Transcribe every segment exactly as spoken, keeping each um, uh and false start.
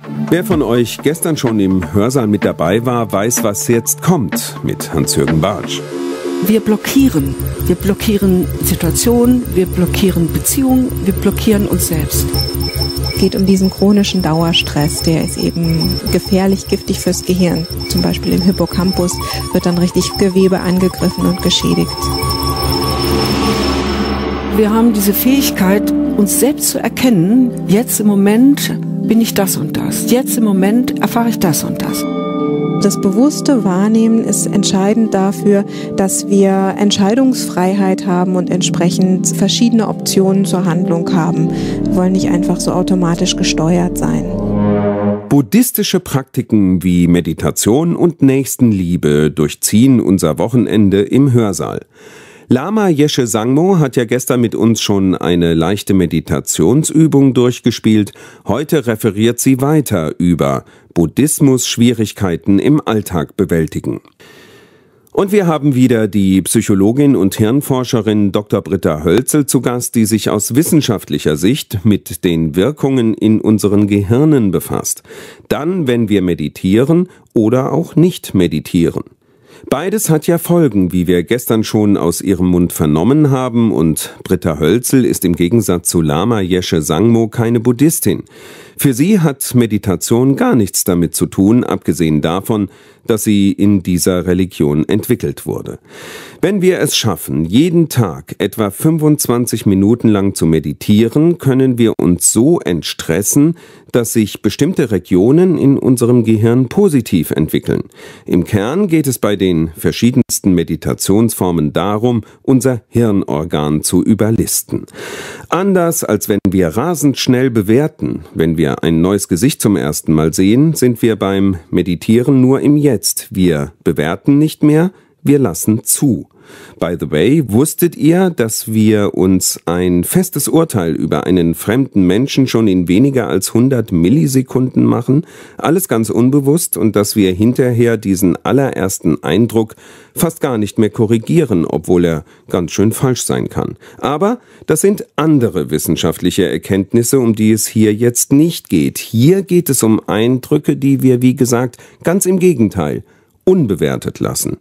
Wer von euch gestern schon im Hörsaal mit dabei war, weiß, was jetzt kommt mit Hans-Jürgen Bartsch. Wir blockieren. Wir blockieren Situationen, wir blockieren Beziehungen, wir blockieren uns selbst. Es geht um diesen chronischen Dauerstress, der ist eben gefährlich, giftig fürs Gehirn. Zum Beispiel im Hippocampus wird dann richtig Gewebe angegriffen und geschädigt. Wir haben diese Fähigkeit, uns selbst zu erkennen, jetzt im Moment bin ich das und das. Jetzt im Moment erfahre ich das und das. Das bewusste Wahrnehmen ist entscheidend dafür, dass wir Entscheidungsfreiheit haben und entsprechend verschiedene Optionen zur Handlung haben. Wir wollen nicht einfach so automatisch gesteuert sein. Buddhistische Praktiken wie Meditation und Nächstenliebe durchziehen unser Wochenende im Hörsaal. Lama Yeshe Sangmo hat ja gestern mit uns schon eine leichte Meditationsübung durchgespielt. Heute referiert sie weiter über Buddhismus-Schwierigkeiten im Alltag bewältigen. Und wir haben wieder die Psychologin und Hirnforscherin Doktor Britta Hölzel zu Gast, die sich aus wissenschaftlicher Sicht mit den Wirkungen in unseren Gehirnen befasst. Dann, wenn wir meditieren oder auch nicht meditieren. Beides hat ja Folgen, wie wir gestern schon aus ihrem Mund vernommen haben, und Britta Hölzel ist im Gegensatz zu Lama Yeshe Sangmo keine Buddhistin. Für sie hat Meditation gar nichts damit zu tun, abgesehen davon, dass sie in dieser Religion entwickelt wurde. Wenn wir es schaffen, jeden Tag etwa fünfundzwanzig Minuten lang zu meditieren, können wir uns so entstressen, dass sich bestimmte Regionen in unserem Gehirn positiv entwickeln. Im Kern geht es bei den verschiedensten Meditationsformen darum, unser Hirnorgan zu überlisten. Anders als wenn wir rasend schnell bewerten, wenn wir ein neues Gesicht zum ersten Mal sehen, sind wir beim Meditieren nur im Jetzt. Wir bewerten nicht mehr, wir lassen zu. By the way, wusstet ihr, dass wir uns ein festes Urteil über einen fremden Menschen schon in weniger als hundert Millisekunden machen? Alles ganz unbewusst, und dass wir hinterher diesen allerersten Eindruck fast gar nicht mehr korrigieren, obwohl er ganz schön falsch sein kann. Aber das sind andere wissenschaftliche Erkenntnisse, um die es hier jetzt nicht geht. Hier geht es um Eindrücke, die wir, wie gesagt, ganz im Gegenteil, unbewertet lassen.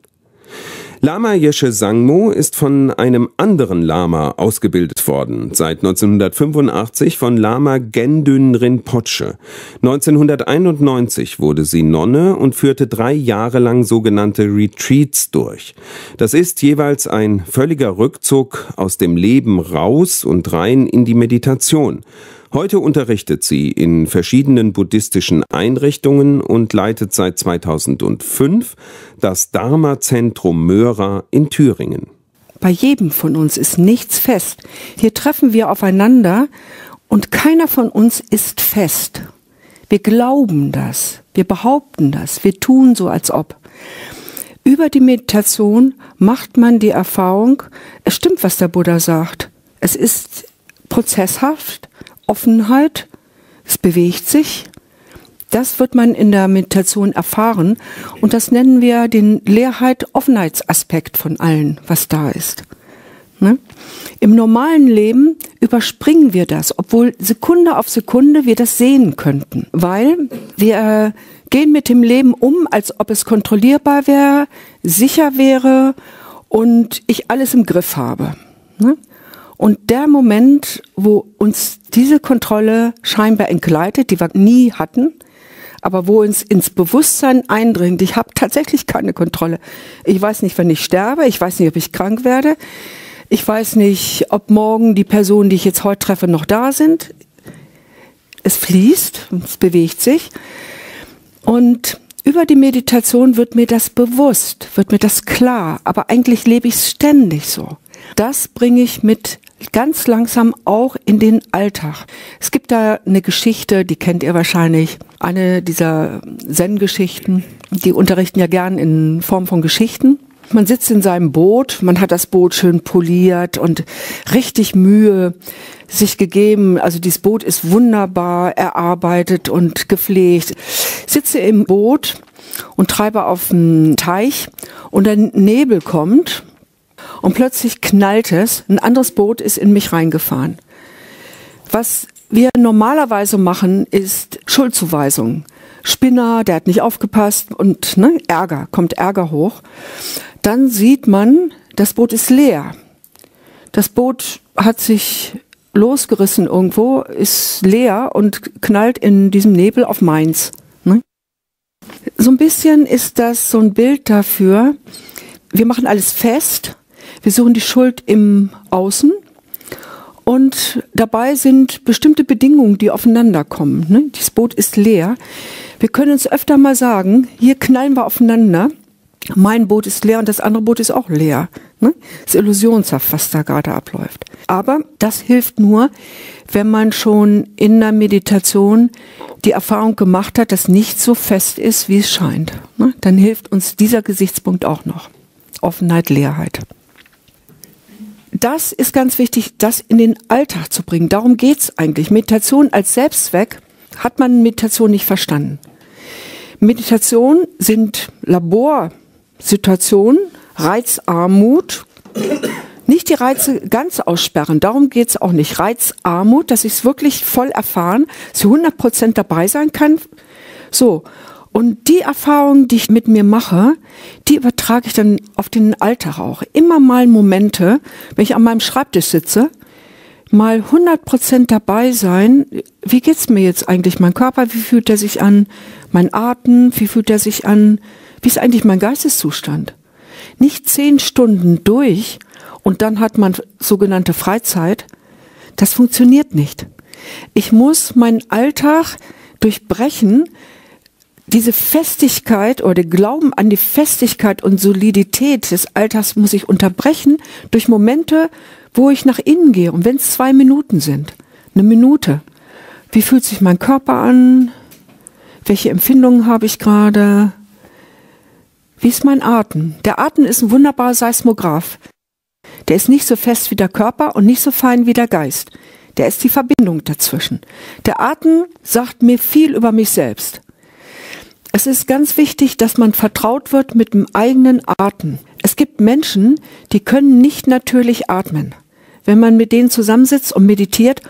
Lama Yeshe Sangmo ist von einem anderen Lama ausgebildet worden, seit neunzehnhundertfünfundachtzig von Lama Gendun Rinpoche. neunzehnhunderteinundneunzig wurde sie Nonne und führte drei Jahre lang sogenannte Retreats durch. Das ist jeweils ein völliger Rückzug aus dem Leben raus und rein in die Meditation. Heute unterrichtet sie in verschiedenen buddhistischen Einrichtungen und leitet seit zweitausendfünf das Dharma-Zentrum Möra in Thüringen. Bei jedem von uns ist nichts fest. Hier treffen wir aufeinander und keiner von uns ist fest. Wir glauben das, wir behaupten das, wir tun so, als ob. Über die Meditation macht man die Erfahrung, es stimmt, was der Buddha sagt. Es ist prozesshaft, Offenheit, es bewegt sich. Das wird man in der Meditation erfahren, und das nennen wir den Leerheit-Offenheitsaspekt von allen, was da ist. Ne? Im normalen Leben überspringen wir das, obwohl Sekunde auf Sekunde wir das sehen könnten, weil wir äh, gehen mit dem Leben um, als ob es kontrollierbar wäre, sicher wäre und ich alles im Griff habe. Ne? Und der Moment, wo uns diese Kontrolle scheinbar entgleitet, die wir nie hatten, aber wo uns ins Bewusstsein eindringt, ich habe tatsächlich keine Kontrolle. Ich weiß nicht, wann ich sterbe, ich weiß nicht, ob ich krank werde, ich weiß nicht, ob morgen die Personen, die ich jetzt heute treffe, noch da sind. Es fließt, es bewegt sich. Und über die Meditation wird mir das bewusst, wird mir das klar, aber eigentlich lebe ich es ständig so. Das bringe ich mit ganz langsam auch in den Alltag. Es gibt da eine Geschichte, die kennt ihr wahrscheinlich, eine dieser Zen-Geschichten. Die unterrichten ja gern in Form von Geschichten. Man sitzt in seinem Boot, man hat das Boot schön poliert und richtig Mühe sich gegeben. Also dieses Boot ist wunderbar erarbeitet und gepflegt. Ich sitze im Boot und treibe auf dem Teich und ein Nebel kommt. Und plötzlich knallt es, ein anderes Boot ist in mich reingefahren. Was wir normalerweise machen, ist Schuldzuweisung. Spinner, der hat nicht aufgepasst und ne, Ärger, kommt Ärger hoch. Dann sieht man, das Boot ist leer. Das Boot hat sich losgerissen irgendwo, ist leer und knallt in diesem Nebel auf Mainz. Ne? So ein bisschen ist das so ein Bild dafür, wir machen alles fest, wir suchen die Schuld im Außen und dabei sind bestimmte Bedingungen, die aufeinander kommen. Ne? Das Boot ist leer. Wir können uns öfter mal sagen, hier knallen wir aufeinander, mein Boot ist leer und das andere Boot ist auch leer. Ne? Das ist illusionshaft, was da gerade abläuft. Aber das hilft nur, wenn man schon in der Meditation die Erfahrung gemacht hat, dass nichts so fest ist, wie es scheint. Ne? Dann hilft uns dieser Gesichtspunkt auch noch. Offenheit, Leerheit. Das ist ganz wichtig, das in den Alltag zu bringen. Darum geht es eigentlich. Meditation als Selbstzweck hat man Meditation nicht verstanden. Meditation sind Laborsituationen, Reizarmut, nicht die Reize ganz aussperren, darum geht es auch nicht. Reizarmut, dass ich es wirklich voll erfahren, zu hundert Prozent dabei sein kann. So, und die Erfahrungen, die ich mit mir mache, die übertrage ich dann auf den Alltag auch. Immer mal Momente, wenn ich an meinem Schreibtisch sitze, mal hundert Prozent dabei sein, wie geht's mir jetzt eigentlich, mein Körper, wie fühlt er sich an, mein Atem, wie fühlt er sich an, wie ist eigentlich mein Geisteszustand? Nicht zehn Stunden durch und dann hat man sogenannte Freizeit, das funktioniert nicht. Ich muss meinen Alltag durchbrechen, diese Festigkeit oder Glauben an die Festigkeit und Solidität des Alltags muss ich unterbrechen durch Momente, wo ich nach innen gehe. Und wenn es zwei Minuten sind, eine Minute, wie fühlt sich mein Körper an? Welche Empfindungen habe ich gerade? Wie ist mein Atem? Der Atem ist ein wunderbarer Seismograph. Der ist nicht so fest wie der Körper und nicht so fein wie der Geist. Der ist die Verbindung dazwischen. Der Atem sagt mir viel über mich selbst. Es ist ganz wichtig, dass man vertraut wird mit dem eigenen Atem. Es gibt Menschen, die können nicht natürlich atmen. Wenn man mit denen zusammensitzt und meditiert,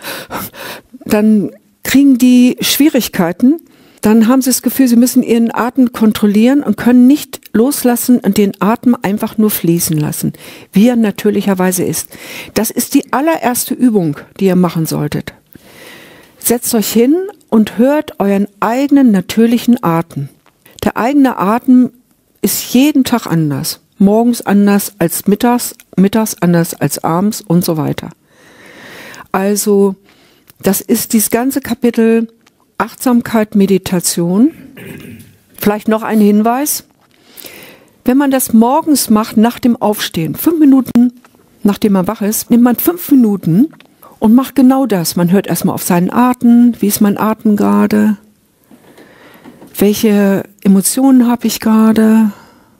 dann kriegen die Schwierigkeiten. Dann haben sie das Gefühl, sie müssen ihren Atem kontrollieren und können nicht loslassen und den Atem einfach nur fließen lassen, wie er natürlicherweise ist. Das ist die allererste Übung, die ihr machen solltet. Setzt euch hin und hört euren eigenen natürlichen Atem. Der eigene Atem ist jeden Tag anders. Morgens anders als mittags, mittags anders als abends und so weiter. Also das ist dieses ganze Kapitel Achtsamkeit, Meditation. Vielleicht noch ein Hinweis. Wenn man das morgens macht, nach dem Aufstehen, fünf Minuten nachdem man wach ist, nimmt man fünf Minuten und macht genau das. Man hört erstmal auf seinen Atem. Wie ist mein Atem gerade? Welche Emotionen habe ich gerade?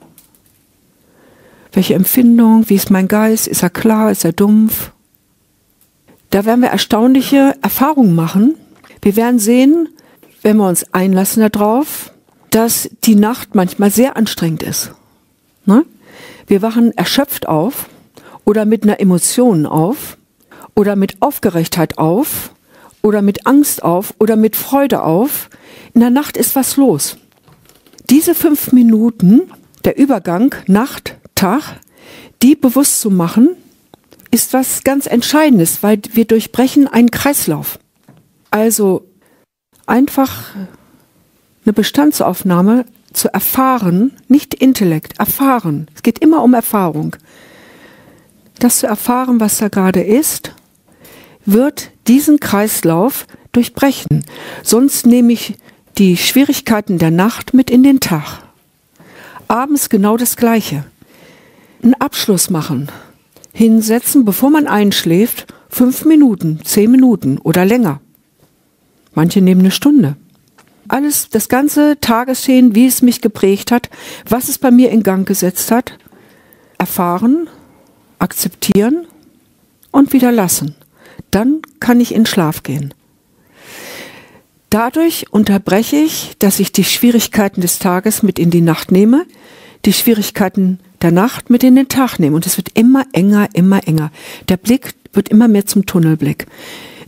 Welche Empfindung? Wie ist mein Geist? Ist er klar? Ist er dumpf? Da werden wir erstaunliche Erfahrungen machen. Wir werden sehen, wenn wir uns einlassen darauf, dass die Nacht manchmal sehr anstrengend ist. Ne? Wir wachen erschöpft auf oder mit einer Emotion auf oder mit Aufgeregtheit auf oder mit Angst auf oder mit Freude auf. In der Nacht ist was los. Diese fünf Minuten, der Übergang Nacht, Tag, die bewusst zu machen, ist was ganz Entscheidendes, weil wir durchbrechen einen Kreislauf. Also einfach eine Bestandsaufnahme zu erfahren, nicht Intellekt, erfahren. Es geht immer um Erfahrung. Das zu erfahren, was da gerade ist, wird diesen Kreislauf durchbrechen. Sonst nehme ich die Schwierigkeiten der Nacht mit in den Tag. Abends genau das Gleiche. Einen Abschluss machen. Hinsetzen, bevor man einschläft, fünf Minuten, zehn Minuten oder länger. Manche nehmen eine Stunde. Alles, das ganze Tagesgeschehen, wie es mich geprägt hat, was es bei mir in Gang gesetzt hat, erfahren, akzeptieren und wieder lassen. Dann kann ich in Schlaf gehen. Dadurch unterbreche ich, dass ich die Schwierigkeiten des Tages mit in die Nacht nehme, die Schwierigkeiten der Nacht mit in den Tag nehme. Und es wird immer enger, immer enger. Der Blick wird immer mehr zum Tunnelblick.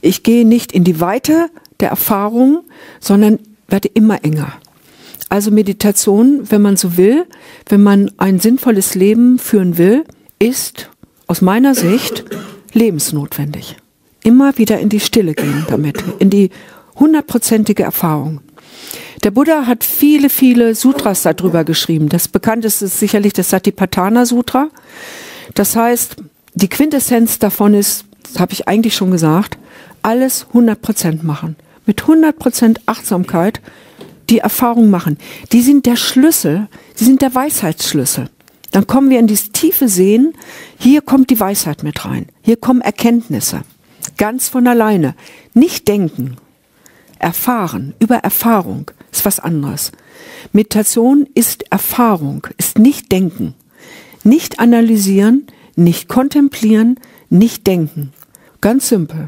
Ich gehe nicht in die Weite der Erfahrung, sondern werde immer enger. Also Meditation, wenn man so will, wenn man ein sinnvolles Leben führen will, ist aus meiner Sicht lebensnotwendig. Immer wieder in die Stille gehen damit, in die hundertprozentige Erfahrung. Der Buddha hat viele, viele Sutras darüber geschrieben. Das bekannteste ist sicherlich das Satipatthana Sutra. Das heißt, die Quintessenz davon ist, das habe ich eigentlich schon gesagt, alles hundert Prozent machen. Mit hundert Prozent Achtsamkeit die Erfahrung machen. Die sind der Schlüssel, die sind der Weisheitsschlüssel. Dann kommen wir in dieses tiefe Sehen, hier kommt die Weisheit mit rein. Hier kommen Erkenntnisse. Ganz von alleine. Nicht denken. Erfahren. Über Erfahrung ist was anderes. Meditation ist Erfahrung, ist nicht denken. Nicht analysieren, nicht kontemplieren, nicht denken. Ganz simpel.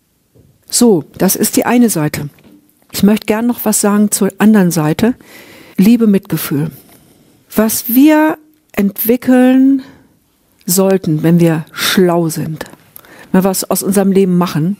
So, das ist die eine Seite. Ich möchte gern noch was sagen zur anderen Seite. Liebe, Mitgefühl. Was wir entwickeln sollten, wenn wir schlau sind, wenn wir was aus unserem Leben machen,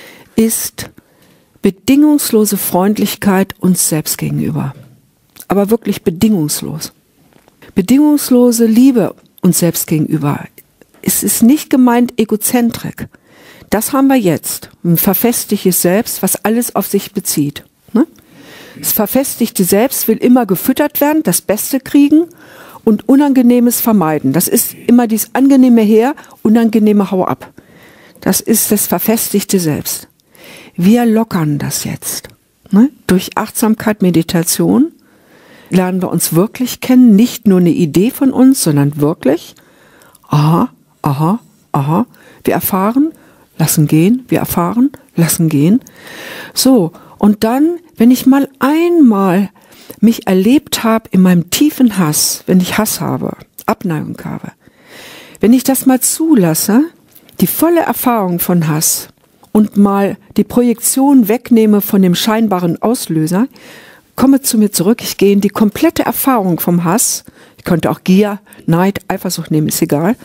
ist bedingungslose Freundlichkeit uns selbst gegenüber. Aber wirklich bedingungslos. Bedingungslose Liebe uns selbst gegenüber. Es ist nicht gemeint Egozentrik. Das haben wir jetzt. Ein verfestigtes Selbst, was alles auf sich bezieht. Ne? Das verfestigte Selbst will immer gefüttert werden, das Beste kriegen und Unangenehmes vermeiden. Das ist immer dieses angenehme her, unangenehme Hau ab. Das ist das verfestigte Selbst. Wir lockern das jetzt. Ne? Durch Achtsamkeit, Meditation lernen wir uns wirklich kennen. Nicht nur eine Idee von uns, sondern wirklich. Aha, aha, aha. Wir erfahren, lassen gehen. Wir erfahren, lassen gehen. So, und dann, wenn ich mal einmal mich erlebt habe in meinem tiefen Hass, wenn ich Hass habe, Abneigung habe, wenn ich das mal zulasse, die volle Erfahrung von Hass, und mal die Projektion wegnehme von dem scheinbaren Auslöser, komme zu mir zurück, ich gehe in die komplette Erfahrung vom Hass, ich könnte auch Gier, Neid, Eifersucht nehmen, ist egal,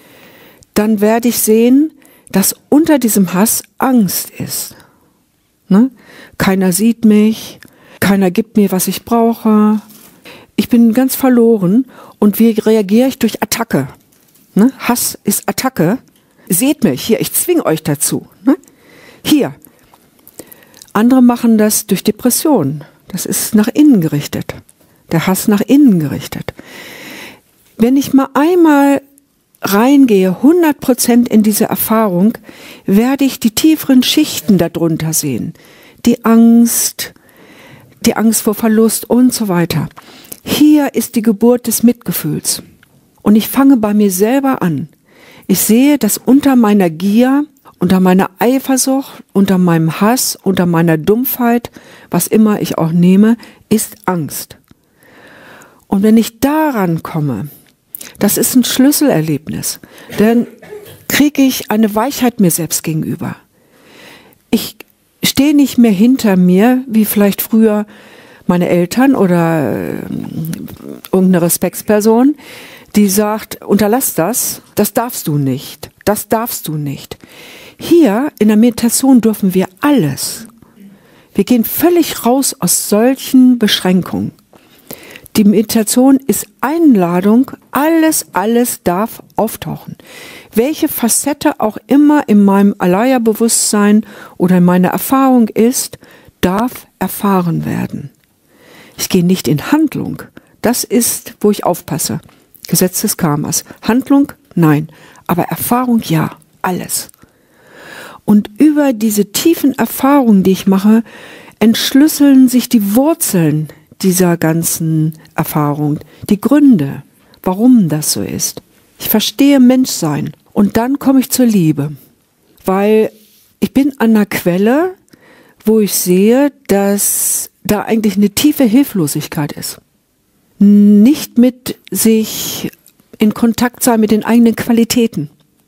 dann werde ich sehen, dass unter diesem Hass Angst ist. Ne? Keiner sieht mich, keiner gibt mir, was ich brauche, ich bin ganz verloren und wie reagiere ich? Durch Attacke. Ne? Hass ist Attacke. Seht mich, hier, ich zwinge euch dazu. Ne? Hier. Andere machen das durch Depression. Das ist nach innen gerichtet. Der Hass nach innen gerichtet. Wenn ich mal einmal reingehe, hundert Prozent in diese Erfahrung, werde ich die tieferen Schichten darunter sehen. Die Angst, die Angst vor Verlust und so weiter. Hier ist die Geburt des Mitgefühls. Und ich fange bei mir selber an. Ich sehe, dass unter meiner Gier, unter meiner Eifersucht, unter meinem Hass, unter meiner Dumpfheit, was immer ich auch nehme, ist Angst. Und wenn ich daran komme, das ist ein Schlüsselerlebnis, dann kriege ich eine Weichheit mir selbst gegenüber. Ich stehe nicht mehr hinter mir, wie vielleicht früher meine Eltern oder äh, irgendeine Respektsperson, die sagt, unterlass das, das darfst du nicht, das darfst du nicht. Hier in der Meditation dürfen wir alles. Wir gehen völlig raus aus solchen Beschränkungen. Die Meditation ist Einladung, alles, alles darf auftauchen. Welche Facette auch immer in meinem Alaya-Bewusstsein oder in meiner Erfahrung ist, darf erfahren werden. Ich gehe nicht in Handlung. Das ist, wo ich aufpasse. Gesetz des Karmas. Handlung? Nein. Aber Erfahrung? Ja. Alles. Und über diese tiefen Erfahrungen, die ich mache, entschlüsseln sich die Wurzeln dieser ganzen Erfahrung, die Gründe, warum das so ist. Ich verstehe Menschsein und dann komme ich zur Liebe, weil ich bin an einer Quelle, wo ich sehe, dass da eigentlich eine tiefe Hilflosigkeit ist. Nicht mit sich in Kontakt sein mit den eigenen Qualitäten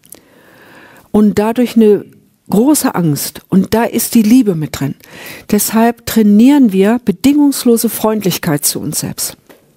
und dadurch eine große Angst, und da ist die Liebe mit drin. Deshalb trainieren wir bedingungslose Freundlichkeit zu uns selbst.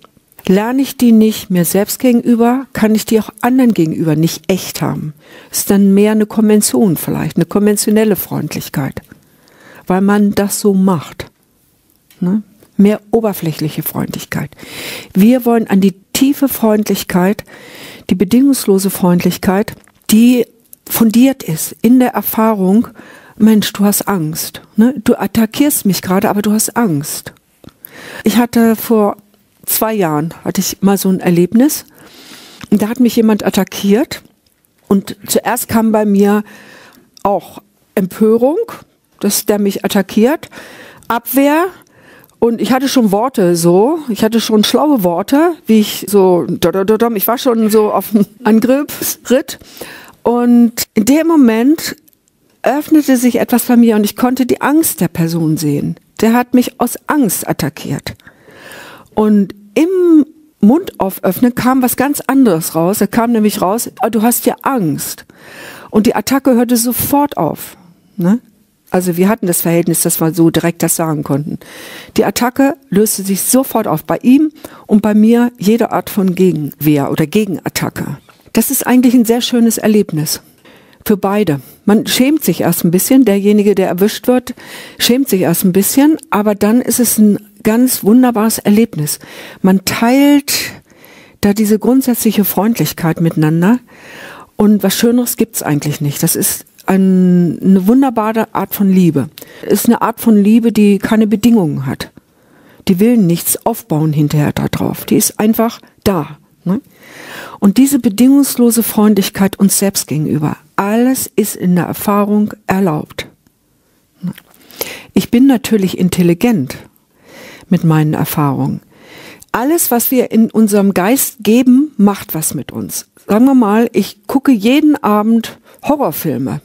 Lerne ich die nicht mir selbst gegenüber, kann ich die auch anderen gegenüber nicht echt haben. Ist dann mehr eine Konvention vielleicht, eine konventionelle Freundlichkeit, weil man das so macht. Ne? Mehr oberflächliche Freundlichkeit. Wir wollen an die tiefe Freundlichkeit, die bedingungslose Freundlichkeit, die fundiert ist in der Erfahrung, Mensch, du hast Angst. Ne? Du attackierst mich gerade, aber du hast Angst. Ich hatte vor zwei Jahren, hatte ich mal so ein Erlebnis, und da hat mich jemand attackiert und zuerst kam bei mir auch Empörung, dass der mich attackiert, Abwehr, und ich hatte schon Worte so, ich hatte schon schlaue Worte, wie ich so, ich war schon so auf dem Angriffsritt, und in dem Moment öffnete sich etwas bei mir und ich konnte die Angst der Person sehen. Der hat mich aus Angst attackiert. Und im Mund auföffnen kam was ganz anderes raus. Da kam nämlich raus, du hast ja Angst. Und die Attacke hörte sofort auf. Ne? Also wir hatten das Verhältnis, dass wir so direkt das sagen konnten. Die Attacke löste sich sofort auf. Bei ihm und bei mir jede Art von Gegenwehr oder Gegenattacke. Das ist eigentlich ein sehr schönes Erlebnis. Für beide. Man schämt sich erst ein bisschen, derjenige, der erwischt wird, schämt sich erst ein bisschen, aber dann ist es ein ganz wunderbares Erlebnis. Man teilt da diese grundsätzliche Freundlichkeit miteinander und was Schöneres gibt's eigentlich nicht. Das ist ein, eine wunderbare Art von Liebe. Es ist eine Art von Liebe, die keine Bedingungen hat. Die will nichts aufbauen hinterher da drauf. Die ist einfach da. Ne? Und diese bedingungslose Freundlichkeit uns selbst gegenüber, alles ist in der Erfahrung erlaubt. Ich bin natürlich intelligent mit meinen Erfahrungen. Alles, was wir in unserem Geist geben, macht was mit uns. Sagen wir mal, ich gucke jeden Abend Horrorfilme.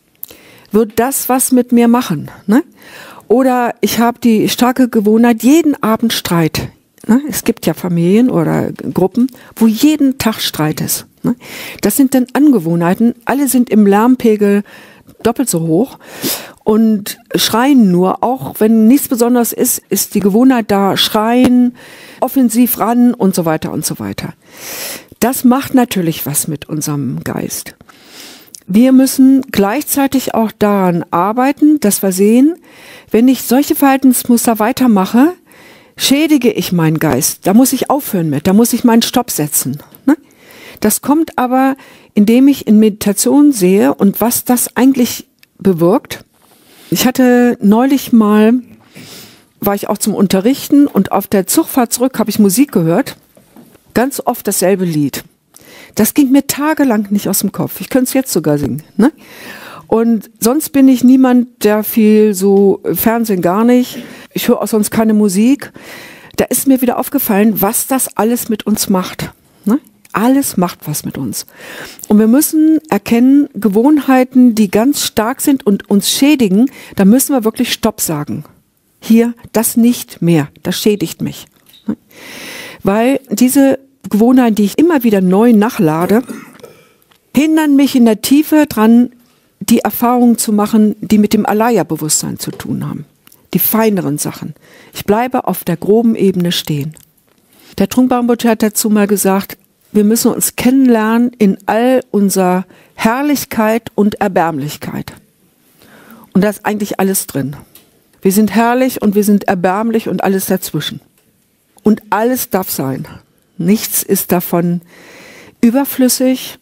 Wird das was mit mir machen? Ne? Oder ich habe die starke Gewohnheit, jeden Abend Streit. Ne? Es gibt ja Familien oder Gruppen, wo jeden Tag Streit ist. Ne? Das sind dann Angewohnheiten. Alle sind im Lärmpegel doppelt so hoch und schreien nur. Auch wenn nichts Besonderes ist, ist die Gewohnheit da, schreien, offensiv ran und so weiter und so weiter. Das macht natürlich was mit unserem Geist. Wir müssen gleichzeitig auch daran arbeiten, dass wir sehen, wenn ich solche Verhaltensmuster weitermache, schädige ich meinen Geist. Da muss ich aufhören mit, da muss ich meinen Stopp setzen. Ne? Das kommt aber, indem ich in Meditation sehe und was das eigentlich bewirkt. Ich hatte neulich mal, war ich auch zum Unterrichten und auf der Zugfahrt zurück habe ich Musik gehört. Ganz oft dasselbe Lied. Das ging mir tagelang nicht aus dem Kopf. Ich könnte es jetzt sogar singen. Ne? Und sonst bin ich niemand, der viel so, Fernsehen gar nicht. Ich höre auch sonst keine Musik. Da ist mir wieder aufgefallen, was das alles mit uns macht. Ne? Alles macht was mit uns. Und wir müssen erkennen, Gewohnheiten, die ganz stark sind und uns schädigen, da müssen wir wirklich Stopp sagen. Hier, das nicht mehr, das schädigt mich. Ne? Weil diese Gewohnheiten, die ich immer wieder neu nachlade, hindern mich in der Tiefe dran, die Erfahrungen zu machen, die mit dem Alaya-Bewusstsein zu tun haben. Die feineren Sachen. Ich bleibe auf der groben Ebene stehen. Der Trungpa Rinpoche hat dazu mal gesagt, wir müssen uns kennenlernen in all unserer Herrlichkeit und Erbärmlichkeit. Und da ist eigentlich alles drin. Wir sind herrlich und wir sind erbärmlich und alles dazwischen. Und alles darf sein. Nichts ist davon überflüssig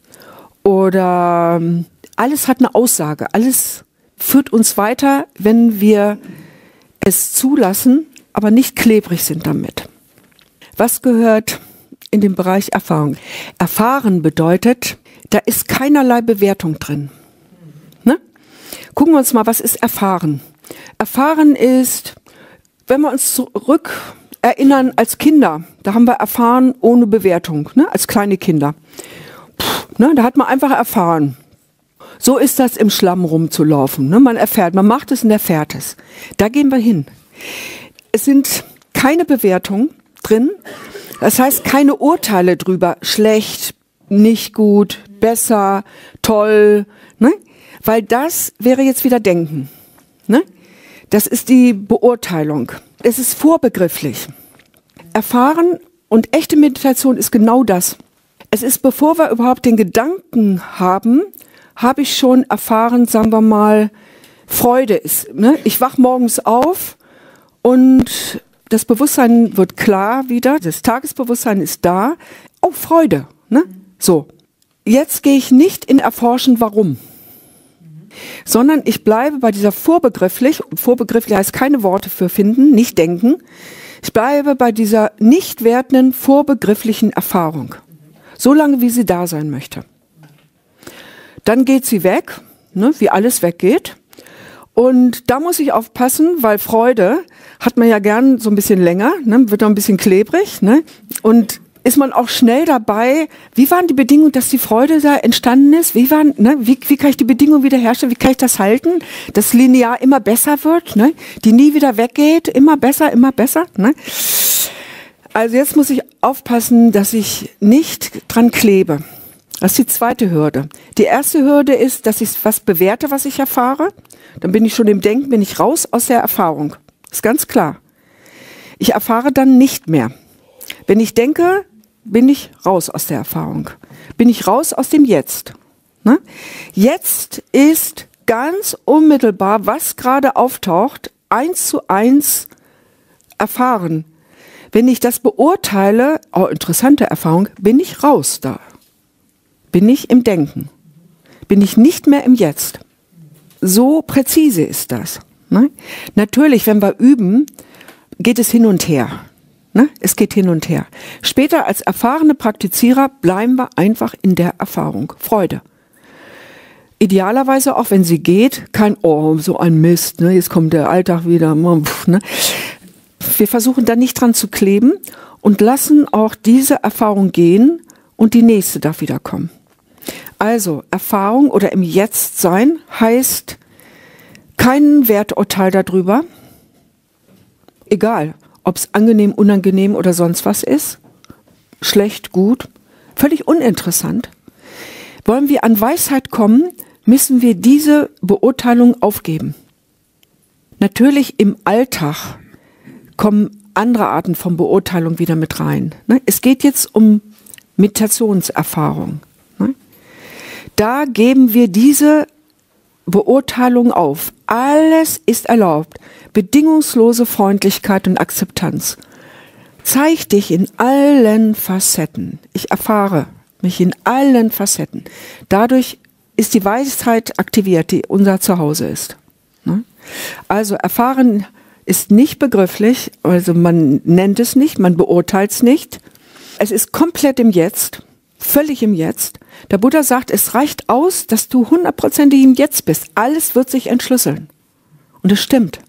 oder alles hat eine Aussage. Alles führt uns weiter, wenn wir es zulassen, aber nicht klebrig sind damit. Was gehört in den Bereich Erfahrung? Erfahren bedeutet, da ist keinerlei Bewertung drin. Ne? Gucken wir uns mal, was ist Erfahren? Erfahren ist, wenn wir uns zurück erinnern als Kinder, da haben wir erfahren ohne Bewertung, ne? Als kleine Kinder. Puh, ne? Da hat man einfach erfahren. So ist das im Schlamm rumzulaufen. Ne? Man erfährt, man macht es und erfährt es. Da gehen wir hin. Es sind keine Bewertungen drin, das heißt keine Urteile drüber, schlecht, nicht gut, besser, toll, ne? Weil das wäre jetzt wieder Denken. Ne? Das ist die Beurteilung. Es ist vorbegrifflich. Erfahren Und echte Meditation ist genau das. Es ist, bevor wir überhaupt den Gedanken haben, habe ich schon erfahren, sagen wir mal, Freude ist. Ne? Ich wach morgens auf und das Bewusstsein wird klar wieder, das Tagesbewusstsein ist da. Oh, Freude. Ne? So. Jetzt gehe ich nicht in Erforschen, warum. Sondern ich bleibe bei dieser vorbegrifflich, vorbegrifflich heißt keine Worte für finden, nicht denken. Ich bleibe bei dieser nicht wertenden, vorbegrifflichen Erfahrung. So lange, wie sie da sein möchte. Dann geht sie weg, ne, wie alles weggeht. Und da muss ich aufpassen, weil Freude hat man ja gern so ein bisschen länger, ne, wird noch ein bisschen klebrig. Ne, und ist man auch schnell dabei, wie waren die Bedingungen, dass die Freude da entstanden ist? Wie, waren, ne, wie, wie kann ich die Bedingungen wiederherstellen? Wie kann ich das halten, dass linear immer besser wird, ne, die nie wieder weggeht, immer besser, immer besser. Ne? Also jetzt muss ich aufpassen, dass ich nicht dran klebe. Das ist die zweite Hürde. Die erste Hürde ist, dass ich was bewerte, was ich erfahre. Dann bin ich schon im Denken, bin ich raus aus der Erfahrung. Ist ganz klar. Ich erfahre dann nicht mehr. Wenn ich denke, bin ich raus aus der Erfahrung. Bin ich raus aus dem Jetzt. Ne? Jetzt ist ganz unmittelbar, was gerade auftaucht, eins zu eins erfahren. Wenn ich das beurteile, oh, interessante Erfahrung, bin ich raus da. Bin ich im Denken. Bin ich nicht mehr im Jetzt. So präzise ist das. Ne? Natürlich, wenn wir üben, geht es hin und her. Ne? Es geht hin und her. Später als erfahrene Praktizierer bleiben wir einfach in der Erfahrung. Freude. Idealerweise auch, wenn sie geht, kein, oh, so ein Mist, ne? Jetzt kommt der Alltag wieder. Ne? Wir versuchen da nicht dran zu kleben und lassen auch diese Erfahrung gehen und die nächste darf wieder kommen. Also Erfahrung oder im Jetzt sein heißt kein Werturteil darüber, egal, ob es angenehm, unangenehm oder sonst was ist, schlecht, gut, völlig uninteressant. Wollen wir an Weisheit kommen, müssen wir diese Beurteilung aufgeben. Natürlich im Alltag kommen andere Arten von Beurteilung wieder mit rein. Es geht jetzt um Meditationserfahrung. Da geben wir diese Beurteilung auf. Alles ist erlaubt. Bedingungslose Freundlichkeit und Akzeptanz. Zeig dich in allen Facetten. Ich erfahre mich in allen Facetten. Dadurch ist die Weisheit aktiviert, die unser Zuhause ist. Also erfahren ist nicht begrifflich, also man nennt es nicht, man beurteilt es nicht. Es ist komplett im Jetzt. Völlig im Jetzt. Der Buddha sagt, es reicht aus, dass du hundertprozentig im Jetzt bist. Alles wird sich entschlüsseln. Und es stimmt.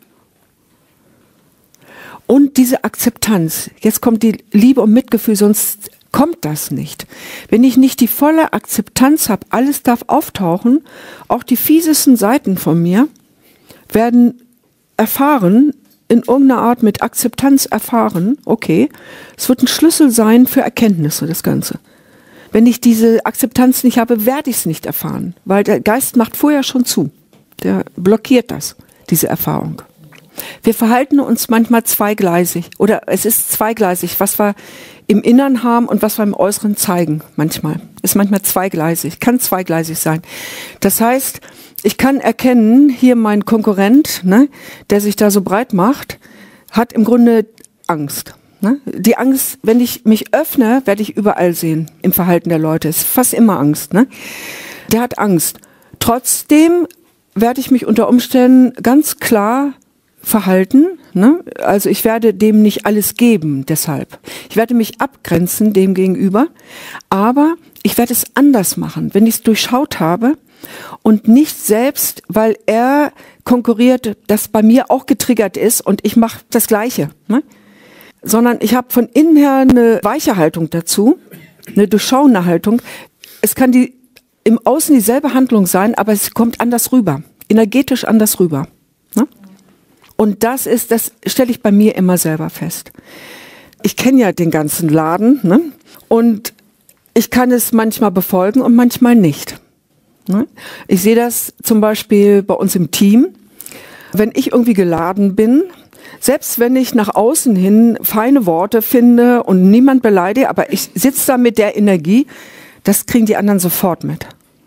Und diese Akzeptanz. Jetzt kommt die Liebe und Mitgefühl, sonst kommt das nicht. Wenn ich nicht die volle Akzeptanz habe, alles darf auftauchen, auch die fiesesten Seiten von mir werden erfahren, in irgendeiner Art mit Akzeptanz erfahren, okay, es wird ein Schlüssel sein für Erkenntnisse, das Ganze. Wenn ich diese Akzeptanz nicht habe, werde ich es nicht erfahren, weil der Geist macht vorher schon zu. Der blockiert das, diese Erfahrung. Wir verhalten uns manchmal zweigleisig oder es ist zweigleisig, was wir im Innern haben und was wir im Äußeren zeigen. Manchmal ist manchmal zweigleisig, kann zweigleisig sein. Das heißt, ich kann erkennen, hier mein Konkurrent, ne, der sich da so breit macht, hat im Grunde Angst. Ne? Die Angst, wenn ich mich öffne, werde ich überall sehen im Verhalten der Leute. Es ist fast immer Angst. Ne? Der hat Angst. Trotzdem werde ich mich unter Umständen ganz klar verhalten. Ne? Also ich werde dem nicht alles geben, deshalb. Ich werde mich abgrenzen dem gegenüber, aber ich werde es anders machen, wenn ich es durchschaut habe und nicht selbst, weil er konkurriert, das bei mir auch getriggert ist und ich mache das Gleiche. Ne? Sondern ich habe von innen her eine weiche Haltung dazu, eine durchschauende Haltung. Es kann die im Außen dieselbe Handlung sein, aber es kommt anders rüber, energetisch anders rüber. Ne? Und das ist, das stelle ich bei mir immer selber fest. Ich kenne ja den ganzen Laden, ne? Und ich kann es manchmal befolgen und manchmal nicht. Ne? Ich sehe das zum Beispiel bei uns im Team. Wenn ich irgendwie geladen bin, Selbst wenn ich nach außen hin feine Worte finde und niemand beleidige, aber ich sitze da mit der Energie, das kriegen die anderen sofort mit.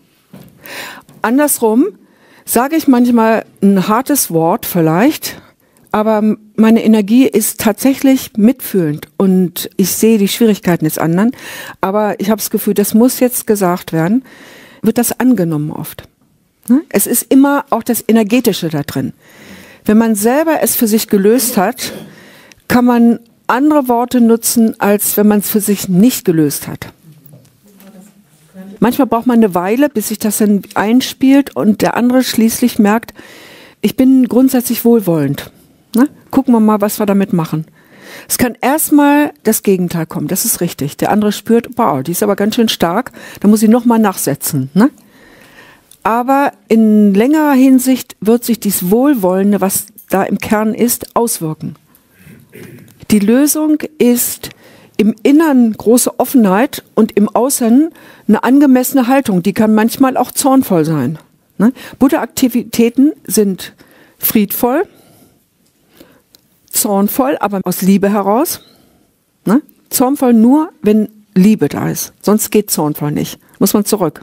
Andersrum sage ich manchmal ein hartes Wort vielleicht, aber meine Energie ist tatsächlich mitfühlend und ich sehe die Schwierigkeiten des anderen, aber ich habe das Gefühl, das muss jetzt gesagt werden, wird das angenommen oft. Es ist immer auch das Energetische da drin. Wenn man selber es für sich gelöst hat, kann man andere Worte nutzen, als wenn man es für sich nicht gelöst hat. Manchmal braucht man eine Weile, bis sich das dann einspielt und der andere schließlich merkt, ich bin grundsätzlich wohlwollend. Ne? Gucken wir mal, was wir damit machen. Es kann erstmal das Gegenteil kommen, das ist richtig. Der andere spürt, wow, die ist aber ganz schön stark, da muss ich nochmal nachsetzen. Ne? Aber in längerer Hinsicht wird sich dieses Wohlwollende, was da im Kern ist, auswirken. Die Lösung ist im Innern große Offenheit und im Außen eine angemessene Haltung. Die kann manchmal auch zornvoll sein. Ne? Buddha-Aktivitäten sind friedvoll, zornvoll, aber aus Liebe heraus. Ne? Zornvoll nur, wenn Liebe da ist. Sonst geht zornvoll nicht. Muss man zurück.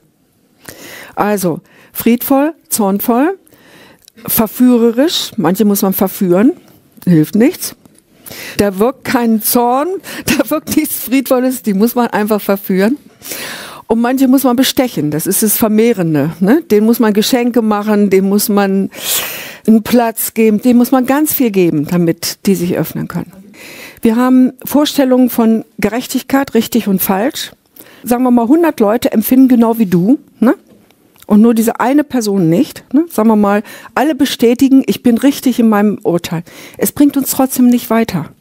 Also, friedvoll, zornvoll, verführerisch. Manche muss man verführen. Hilft nichts. Da wirkt kein Zorn, da wirkt nichts Friedvolles, die muss man einfach verführen. Und manche muss man bestechen, das ist das Vermehrende. Ne? Den muss man Geschenke machen, dem muss man einen Platz geben, dem muss man ganz viel geben, damit die sich öffnen können. Wir haben Vorstellungen von Gerechtigkeit, richtig und falsch. Sagen wir mal, hundert Leute empfinden genau wie du, ne? Und nur diese eine Person nicht. Ne? Sagen wir mal, alle bestätigen, ich bin richtig in meinem Urteil. Es bringt uns trotzdem nicht weiter.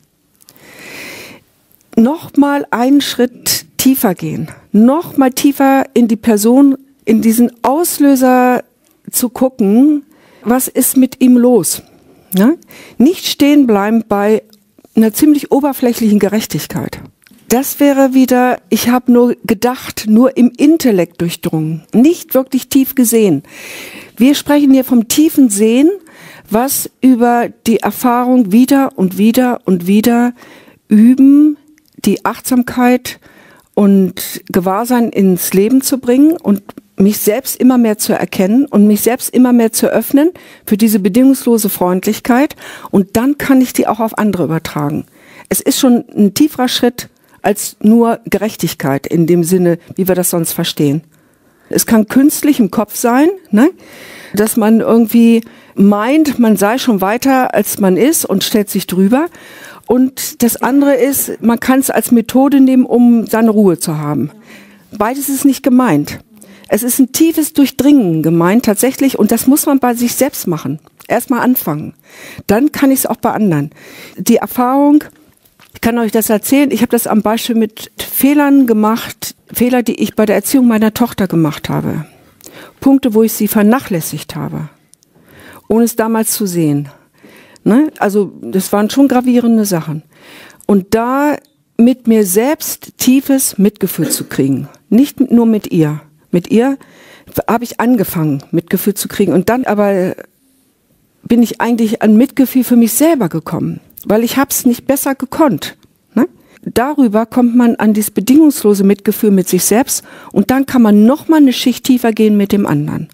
Nochmal einen Schritt tiefer gehen. Nochmal tiefer in die Person, in diesen Auslöser zu gucken, was ist mit ihm los. Ne? Nicht stehen bleiben bei einer ziemlich oberflächlichen Gerechtigkeit. Das wäre wieder, ich habe nur gedacht, nur im Intellekt durchdrungen, nicht wirklich tief gesehen. Wir sprechen hier vom tiefen Sehen, was über die Erfahrung wieder und wieder und wieder üben, die Achtsamkeit und Gewahrsein ins Leben zu bringen und mich selbst immer mehr zu erkennen und mich selbst immer mehr zu öffnen für diese bedingungslose Freundlichkeit und dann kann ich die auch auf andere übertragen. Es ist schon ein tieferer Schritt als nur Gerechtigkeit in dem Sinne, wie wir das sonst verstehen. Es kann künstlich im Kopf sein, ne? Dass man irgendwie meint, man sei schon weiter, als man ist und stellt sich drüber. Und das andere ist, man kann es als Methode nehmen, um seine Ruhe zu haben. Beides ist nicht gemeint. Es ist ein tiefes Durchdringen gemeint tatsächlich und das muss man bei sich selbst machen. Erstmal anfangen. Dann kann ich es auch bei anderen. Die Erfahrung, ich kann euch das erzählen, ich habe das am Beispiel mit Fehlern gemacht, Fehler, die ich bei der Erziehung meiner Tochter gemacht habe. Punkte, wo ich sie vernachlässigt habe, ohne es damals zu sehen. Ne? Also das waren schon gravierende Sachen. Und da mit mir selbst tiefes Mitgefühl zu kriegen, nicht nur mit ihr. Mit ihr habe ich angefangen, Mitgefühl zu kriegen und dann aber bin ich eigentlich an Mitgefühl für mich selber gekommen. Weil ich habe es nicht besser gekonnt. Ne? Darüber kommt man an dieses bedingungslose Mitgefühl mit sich selbst und dann kann man noch mal eine Schicht tiefer gehen mit dem anderen.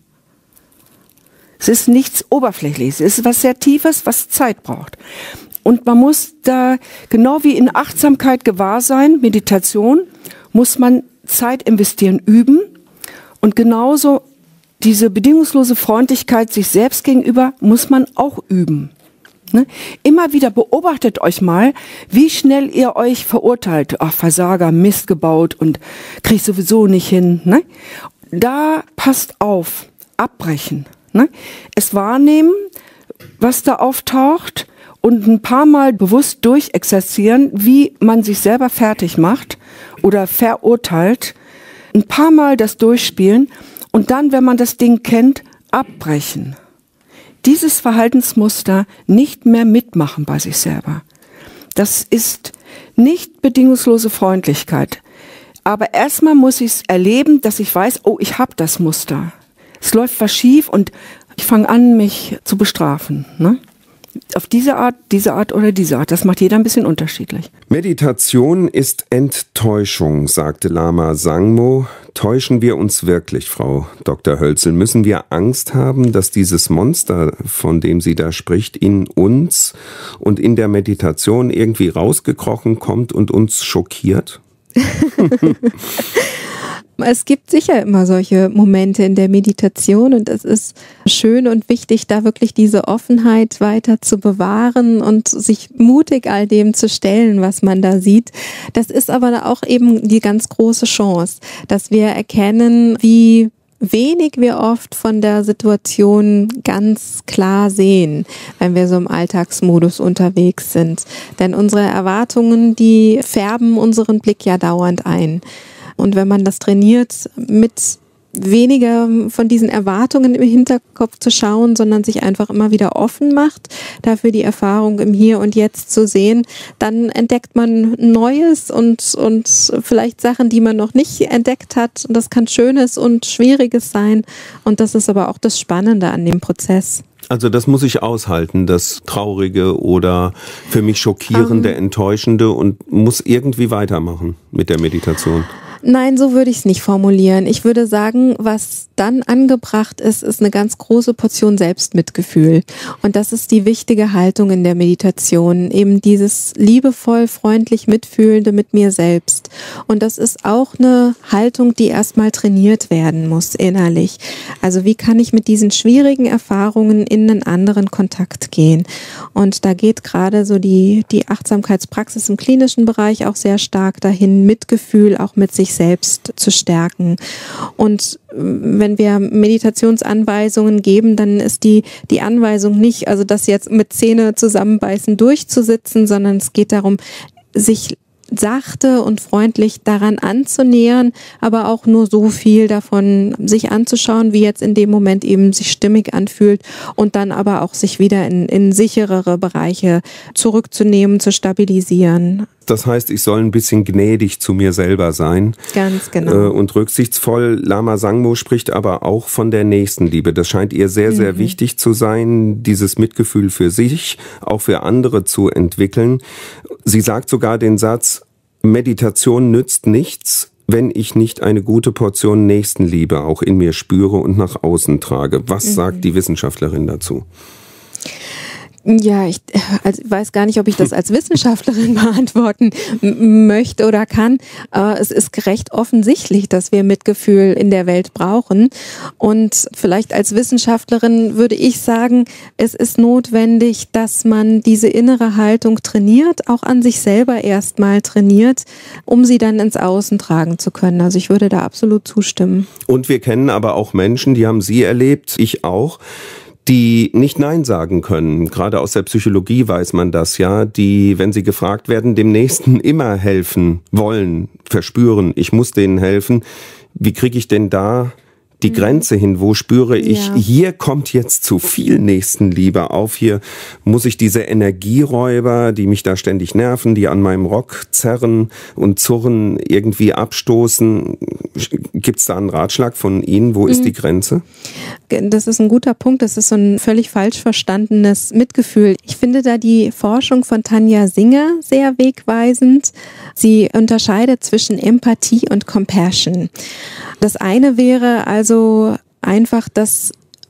Es ist nichts Oberflächliches, es ist was sehr Tiefes, was Zeit braucht. Und man muss da, genau wie in Achtsamkeit, Gewahrsein, Meditation, muss man Zeit investieren, üben und genauso diese bedingungslose Freundlichkeit sich selbst gegenüber muss man auch üben. Ne? Immer wieder beobachtet euch mal, wie schnell ihr euch verurteilt. Ach, Versager, Mist gebaut und krieg sowieso nicht hin. Ne? Da passt auf, abbrechen. Ne? Es wahrnehmen, was da auftaucht und ein paar Mal bewusst durchexerzieren, wie man sich selber fertig macht oder verurteilt. Ein paar Mal das durchspielen und dann, wenn man das Ding kennt, abbrechen. Dieses Verhaltensmuster nicht mehr mitmachen bei sich selber. Das ist nicht bedingungslose Freundlichkeit. Aber erstmal muss ich es erleben, dass ich weiß, oh, ich habe das Muster. Es läuft was schief und ich fange an, mich zu bestrafen. Ne? Auf diese Art, diese Art oder diese Art. Das macht jeder ein bisschen unterschiedlich. Meditation ist Enttäuschung, sagte Lama Sangmo. Täuschen wir uns wirklich, Frau Doktor Hölzel? Müssen wir Angst haben, dass dieses Monster, von dem sie da spricht, in uns und in der Meditation irgendwie rausgekrochen kommt und uns schockiert? Es gibt sicher immer solche Momente in der Meditation und es ist schön und wichtig, da wirklich diese Offenheit weiter zu bewahren und sich mutig all dem zu stellen, was man da sieht. Das ist aber auch eben die ganz große Chance, dass wir erkennen, wie wenig wir oft von der Situation ganz klar sehen, wenn wir so im Alltagsmodus unterwegs sind. Denn unsere Erwartungen, die färben unseren Blick ja dauernd ein. Und wenn man das trainiert, mit weniger von diesen Erwartungen im Hinterkopf zu schauen, sondern sich einfach immer wieder offen macht, dafür die Erfahrung im Hier und Jetzt zu sehen, dann entdeckt man Neues und, und vielleicht Sachen, die man noch nicht entdeckt hat. Und das kann Schönes und Schwieriges sein. Und das ist aber auch das Spannende an dem Prozess. Also das muss ich aushalten, das Traurige oder für mich Schockierende, um, Enttäuschende und muss irgendwie weitermachen mit der Meditation. Nein, so würde ich es nicht formulieren. Ich würde sagen, was dann angebracht ist, ist eine ganz große Portion Selbstmitgefühl. Und das ist die wichtige Haltung in der Meditation. Eben dieses liebevoll, freundlich Mitfühlende mit mir selbst. Und das ist auch eine Haltung, die erstmal trainiert werden muss innerlich. Also wie kann ich mit diesen schwierigen Erfahrungen in einen anderen Kontakt gehen? Und da geht gerade so die, die Achtsamkeitspraxis im klinischen Bereich auch sehr stark dahin, Mitgefühl auch mit sich selbst zu stärken. Und wenn wir Meditationsanweisungen geben, dann ist die, die Anweisung nicht, also das jetzt mit Zähne zusammenbeißen durchzusitzen, sondern es geht darum, sich sachte und freundlich daran anzunähern, aber auch nur so viel davon sich anzuschauen, wie jetzt in dem Moment eben sich stimmig anfühlt und dann aber auch sich wieder in, in sicherere Bereiche zurückzunehmen, zu stabilisieren. Das heißt, ich soll ein bisschen gnädig zu mir selber sein. Ganz genau. Äh, und rücksichtsvoll. Lama Sangmo spricht aber auch von der Nächstenliebe. Das scheint ihr sehr, sehr mhm. wichtig zu sein, dieses Mitgefühl für sich, auch für andere zu entwickeln. Sie sagt sogar den Satz, Meditation nützt nichts, wenn ich nicht eine gute Portion Nächstenliebe auch in mir spüre und nach außen trage. Was mhm. sagt die Wissenschaftlerin dazu? Ja, ich also weiß gar nicht, ob ich das als Wissenschaftlerin beantworten m- möchte oder kann. Äh, es ist recht offensichtlich, dass wir Mitgefühl in der Welt brauchen. Und vielleicht als Wissenschaftlerin würde ich sagen, es ist notwendig, dass man diese innere Haltung trainiert, auch an sich selber erstmal trainiert, um sie dann ins Außen tragen zu können. Also ich würde da absolut zustimmen. Und wir kennen aber auch Menschen, die haben Sie erlebt, ich auch, die nicht Nein sagen können. Gerade aus der Psychologie weiß man das ja, die, wenn sie gefragt werden, dem Nächsten immer helfen wollen, verspüren, ich muss denen helfen. Wie kriege ich denn da die Grenze hin? Wo spüre ich, ja. hier kommt jetzt zu viel Nächstenliebe auf, hier muss ich diese Energieräuber, die mich da ständig nerven, die an meinem Rock zerren und zurren, irgendwie abstoßen. Gibt es da einen Ratschlag von Ihnen? Wo ist die Grenze? Das ist ein guter Punkt. Das ist so ein völlig falsch verstandenes Mitgefühl. Ich finde da die Forschung von Tanja Singer sehr wegweisend. Sie unterscheidet zwischen Empathie und Compassion. Das eine wäre also einfach das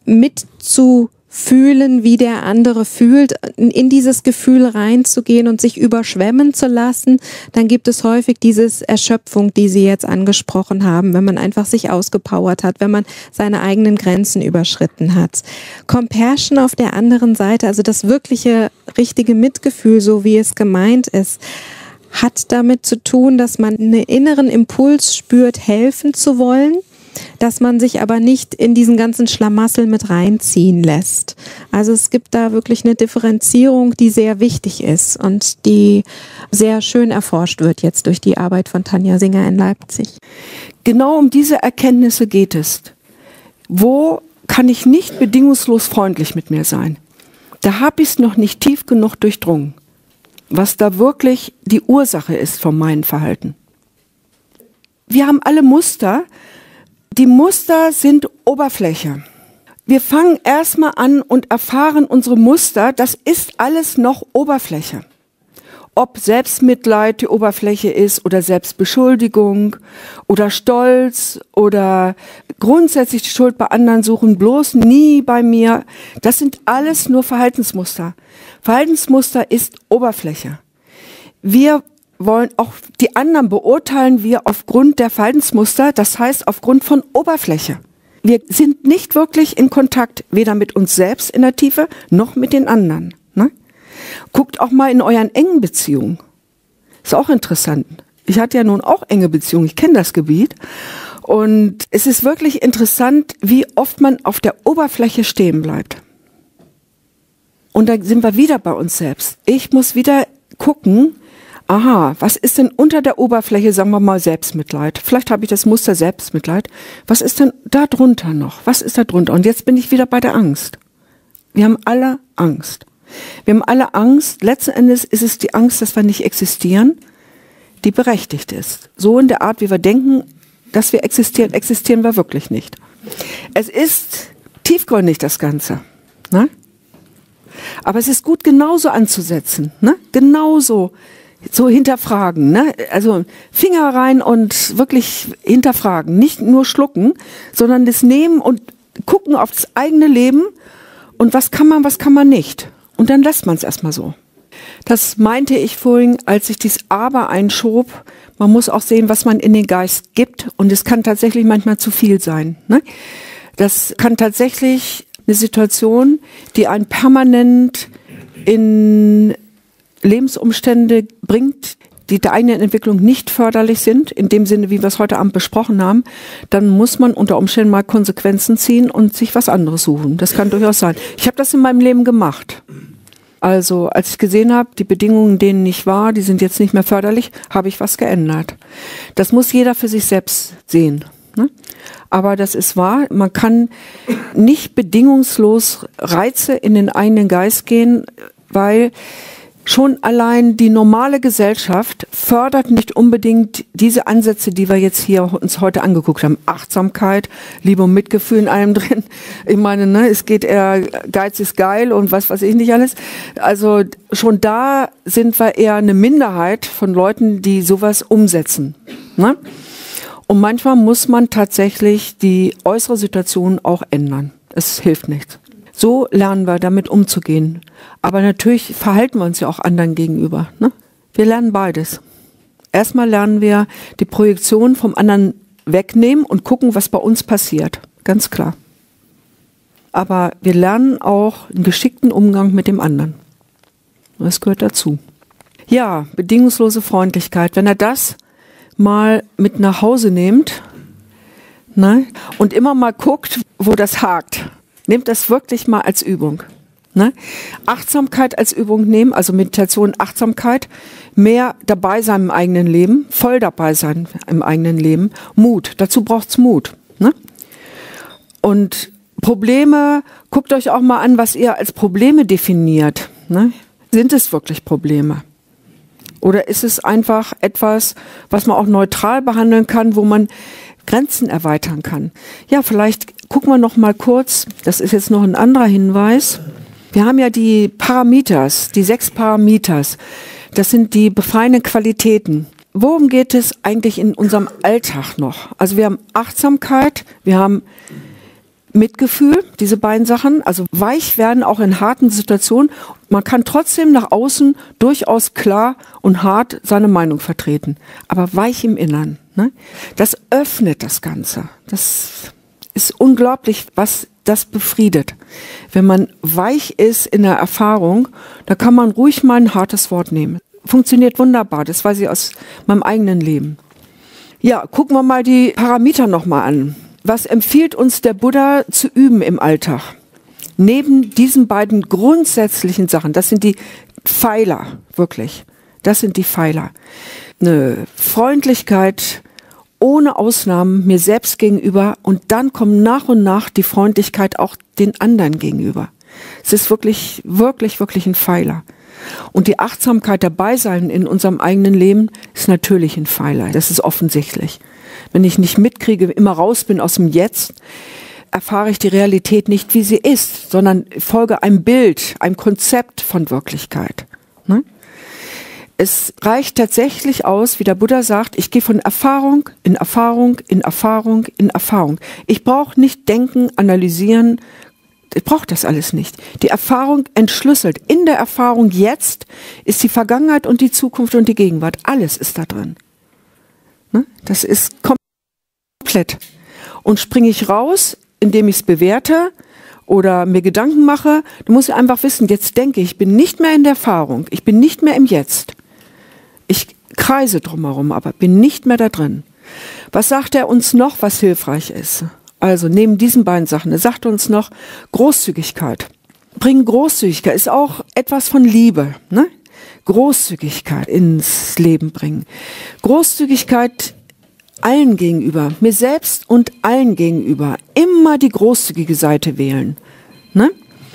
mitzufühlen, wie der andere fühlt, in dieses Gefühl reinzugehen und sich überschwemmen zu lassen. Dann gibt es häufig diese Erschöpfung, die Sie jetzt angesprochen haben, wenn man einfach sich ausgepowert hat, wenn man seine eigenen Grenzen überschritten hat. Compassion auf der anderen Seite, also das wirkliche, richtige Mitgefühl, so wie es gemeint ist, hat damit zu tun, dass man einen inneren Impuls spürt, helfen zu wollen, dass man sich aber nicht in diesen ganzen Schlamassel mit reinziehen lässt. Also es gibt da wirklich eine Differenzierung, die sehr wichtig ist und die sehr schön erforscht wird jetzt durch die Arbeit von Tanja Singer in Leipzig. Genau um diese Erkenntnisse geht es. Wo kann ich nicht bedingungslos freundlich mit mir sein? Da habe ich es noch nicht tief genug durchdrungen, was da wirklich die Ursache ist von meinem Verhalten. Wir haben alle Muster. Die Muster sind Oberfläche. Wir fangen erstmal an und erfahren unsere Muster, das ist alles noch Oberfläche. Ob Selbstmitleid die Oberfläche ist oder Selbstbeschuldigung oder Stolz oder grundsätzlich die Schuld bei anderen suchen, bloß nie bei mir. Das sind alles nur Verhaltensmuster. Verhaltensmuster ist Oberfläche. Wir wollen auch die anderen beurteilen wir aufgrund der Verhaltensmuster, das heißt aufgrund von Oberfläche. Wir sind nicht wirklich in Kontakt, weder mit uns selbst in der Tiefe, noch mit den anderen. Ne? Guckt auch mal in euren engen Beziehungen. Ist auch interessant. Ich hatte ja nun auch enge Beziehungen, ich kenne das Gebiet. Und es ist wirklich interessant, wie oft man auf der Oberfläche stehen bleibt. Und da sind wir wieder bei uns selbst. Ich muss wieder gucken, aha, was ist denn unter der Oberfläche, sagen wir mal Selbstmitleid. Vielleicht habe ich das Muster Selbstmitleid. Was ist denn da drunter noch? Was ist da drunter? Und jetzt bin ich wieder bei der Angst. Wir haben alle Angst. Wir haben alle Angst. Letzten Endes ist es die Angst, dass wir nicht existieren, die berechtigt ist. So in der Art, wie wir denken, dass wir existieren, existieren wir wirklich nicht. Es ist tiefgründig, das Ganze. Ne? Aber es ist gut, genauso anzusetzen. Ne? Genauso so hinterfragen. Ne? Also Finger rein und wirklich hinterfragen. Nicht nur schlucken, sondern das nehmen und gucken auf das eigene Leben und was kann man, was kann man nicht. Und dann lässt man es erstmal so. Das meinte ich vorhin, als ich dieses Aber einschob. Man muss auch sehen, was man in den Geist gibt. Und es kann tatsächlich manchmal zu viel sein. Ne? Das kann tatsächlich eine Situation, die einen permanent in Lebensumstände bringt, die der eigenen Entwicklung nicht förderlich sind, in dem Sinne, wie wir es heute Abend besprochen haben, dann muss man unter Umständen mal Konsequenzen ziehen und sich was anderes suchen. Das kann durchaus sein. Ich habe das in meinem Leben gemacht. Also als ich gesehen habe, die Bedingungen, in denen ich war, die sind jetzt nicht mehr förderlich, habe ich was geändert. Das muss jeder für sich selbst sehen. Ne? Aber das ist wahr, man kann nicht bedingungslos Reize in den eigenen Geist gehen, weil schon allein die normale Gesellschaft fördert nicht unbedingt diese Ansätze, die wir jetzt hier uns heute angeguckt haben. Achtsamkeit, Liebe und Mitgefühl in allem drin. Ich meine, ne, es geht eher, Geiz ist geil und was weiß ich nicht alles. Also schon da sind wir eher eine Minderheit von Leuten, die sowas umsetzen. Ne? Und manchmal muss man tatsächlich die äußere Situation auch ändern. Es hilft nichts. So lernen wir, damit umzugehen. Aber natürlich verhalten wir uns ja auch anderen gegenüber. Ne? Wir lernen beides. Erstmal lernen wir die Projektion vom anderen wegnehmen und gucken, was bei uns passiert. Ganz klar. Aber wir lernen auch einen geschickten Umgang mit dem anderen. Das gehört dazu. Ja, bedingungslose Freundlichkeit. Wenn er das mal mit nach Hause nimmt, ne, und immer mal guckt, wo das hakt. Nehmt das wirklich mal als Übung. Ne? Achtsamkeit als Übung nehmen, also Meditation, Achtsamkeit, mehr dabei sein im eigenen Leben, voll dabei sein im eigenen Leben. Mut, dazu braucht's Mut. Ne? Und Probleme, guckt euch auch mal an, was ihr als Probleme definiert. Ne? Sind es wirklich Probleme? Oder ist es einfach etwas, was man auch neutral behandeln kann, wo man Grenzen erweitern kann? Ja, vielleicht gucken wir noch mal kurz, das ist jetzt noch ein anderer Hinweis. Wir haben ja die Parameters, die sechs Parameters. Das sind die befreienden Qualitäten. Worum geht es eigentlich in unserem Alltag noch? Also wir haben Achtsamkeit, wir haben Mitgefühl, diese beiden Sachen, also weich werden auch in harten Situationen. Man kann trotzdem nach außen durchaus klar und hart seine Meinung vertreten, aber weich im Innern. Ne? Das öffnet das Ganze. Das ist unglaublich, was das befriedet. Wenn man weich ist in der Erfahrung, da kann man ruhig mal ein hartes Wort nehmen. Funktioniert wunderbar, das weiß ich aus meinem eigenen Leben. Ja, gucken wir mal die Parameter nochmal an. Was empfiehlt uns der Buddha zu üben im Alltag? Neben diesen beiden grundsätzlichen Sachen, das sind die Pfeiler, wirklich. Das sind die Pfeiler. Eine Freundlichkeit ohne Ausnahmen mir selbst gegenüber und dann kommt nach und nach die Freundlichkeit auch den anderen gegenüber. Es ist wirklich, wirklich, wirklich ein Pfeiler. Und die Achtsamkeit dabei sein in unserem eigenen Leben ist natürlich ein Pfeiler. Das ist offensichtlich. Wenn ich nicht mitkriege, immer raus bin aus dem Jetzt, erfahre ich die Realität nicht, wie sie ist, sondern folge einem Bild, einem Konzept von Wirklichkeit. Ne? Es reicht tatsächlich aus, wie der Buddha sagt, ich gehe von Erfahrung in Erfahrung, in Erfahrung, in Erfahrung. Ich brauche nicht denken, analysieren, ich brauche das alles nicht. Die Erfahrung entschlüsselt. In der Erfahrung jetzt ist die Vergangenheit und die Zukunft und die Gegenwart. Alles ist da drin. Ne? Das ist komplett. Und springe ich raus, indem ich es bewerte oder mir Gedanken mache, du musst einfach wissen, jetzt denke ich, ich bin nicht mehr in der Erfahrung, ich bin nicht mehr im Jetzt. Ich kreise drumherum, aber bin nicht mehr da drin. Was sagt er uns noch, was hilfreich ist? Also neben diesen beiden Sachen, er sagt uns noch Großzügigkeit. Bringen Großzügigkeit ist auch etwas von Liebe, ne? Großzügigkeit ins Leben bringen. Großzügigkeit allen gegenüber, mir selbst und allen gegenüber. Immer die großzügige Seite wählen. Ne?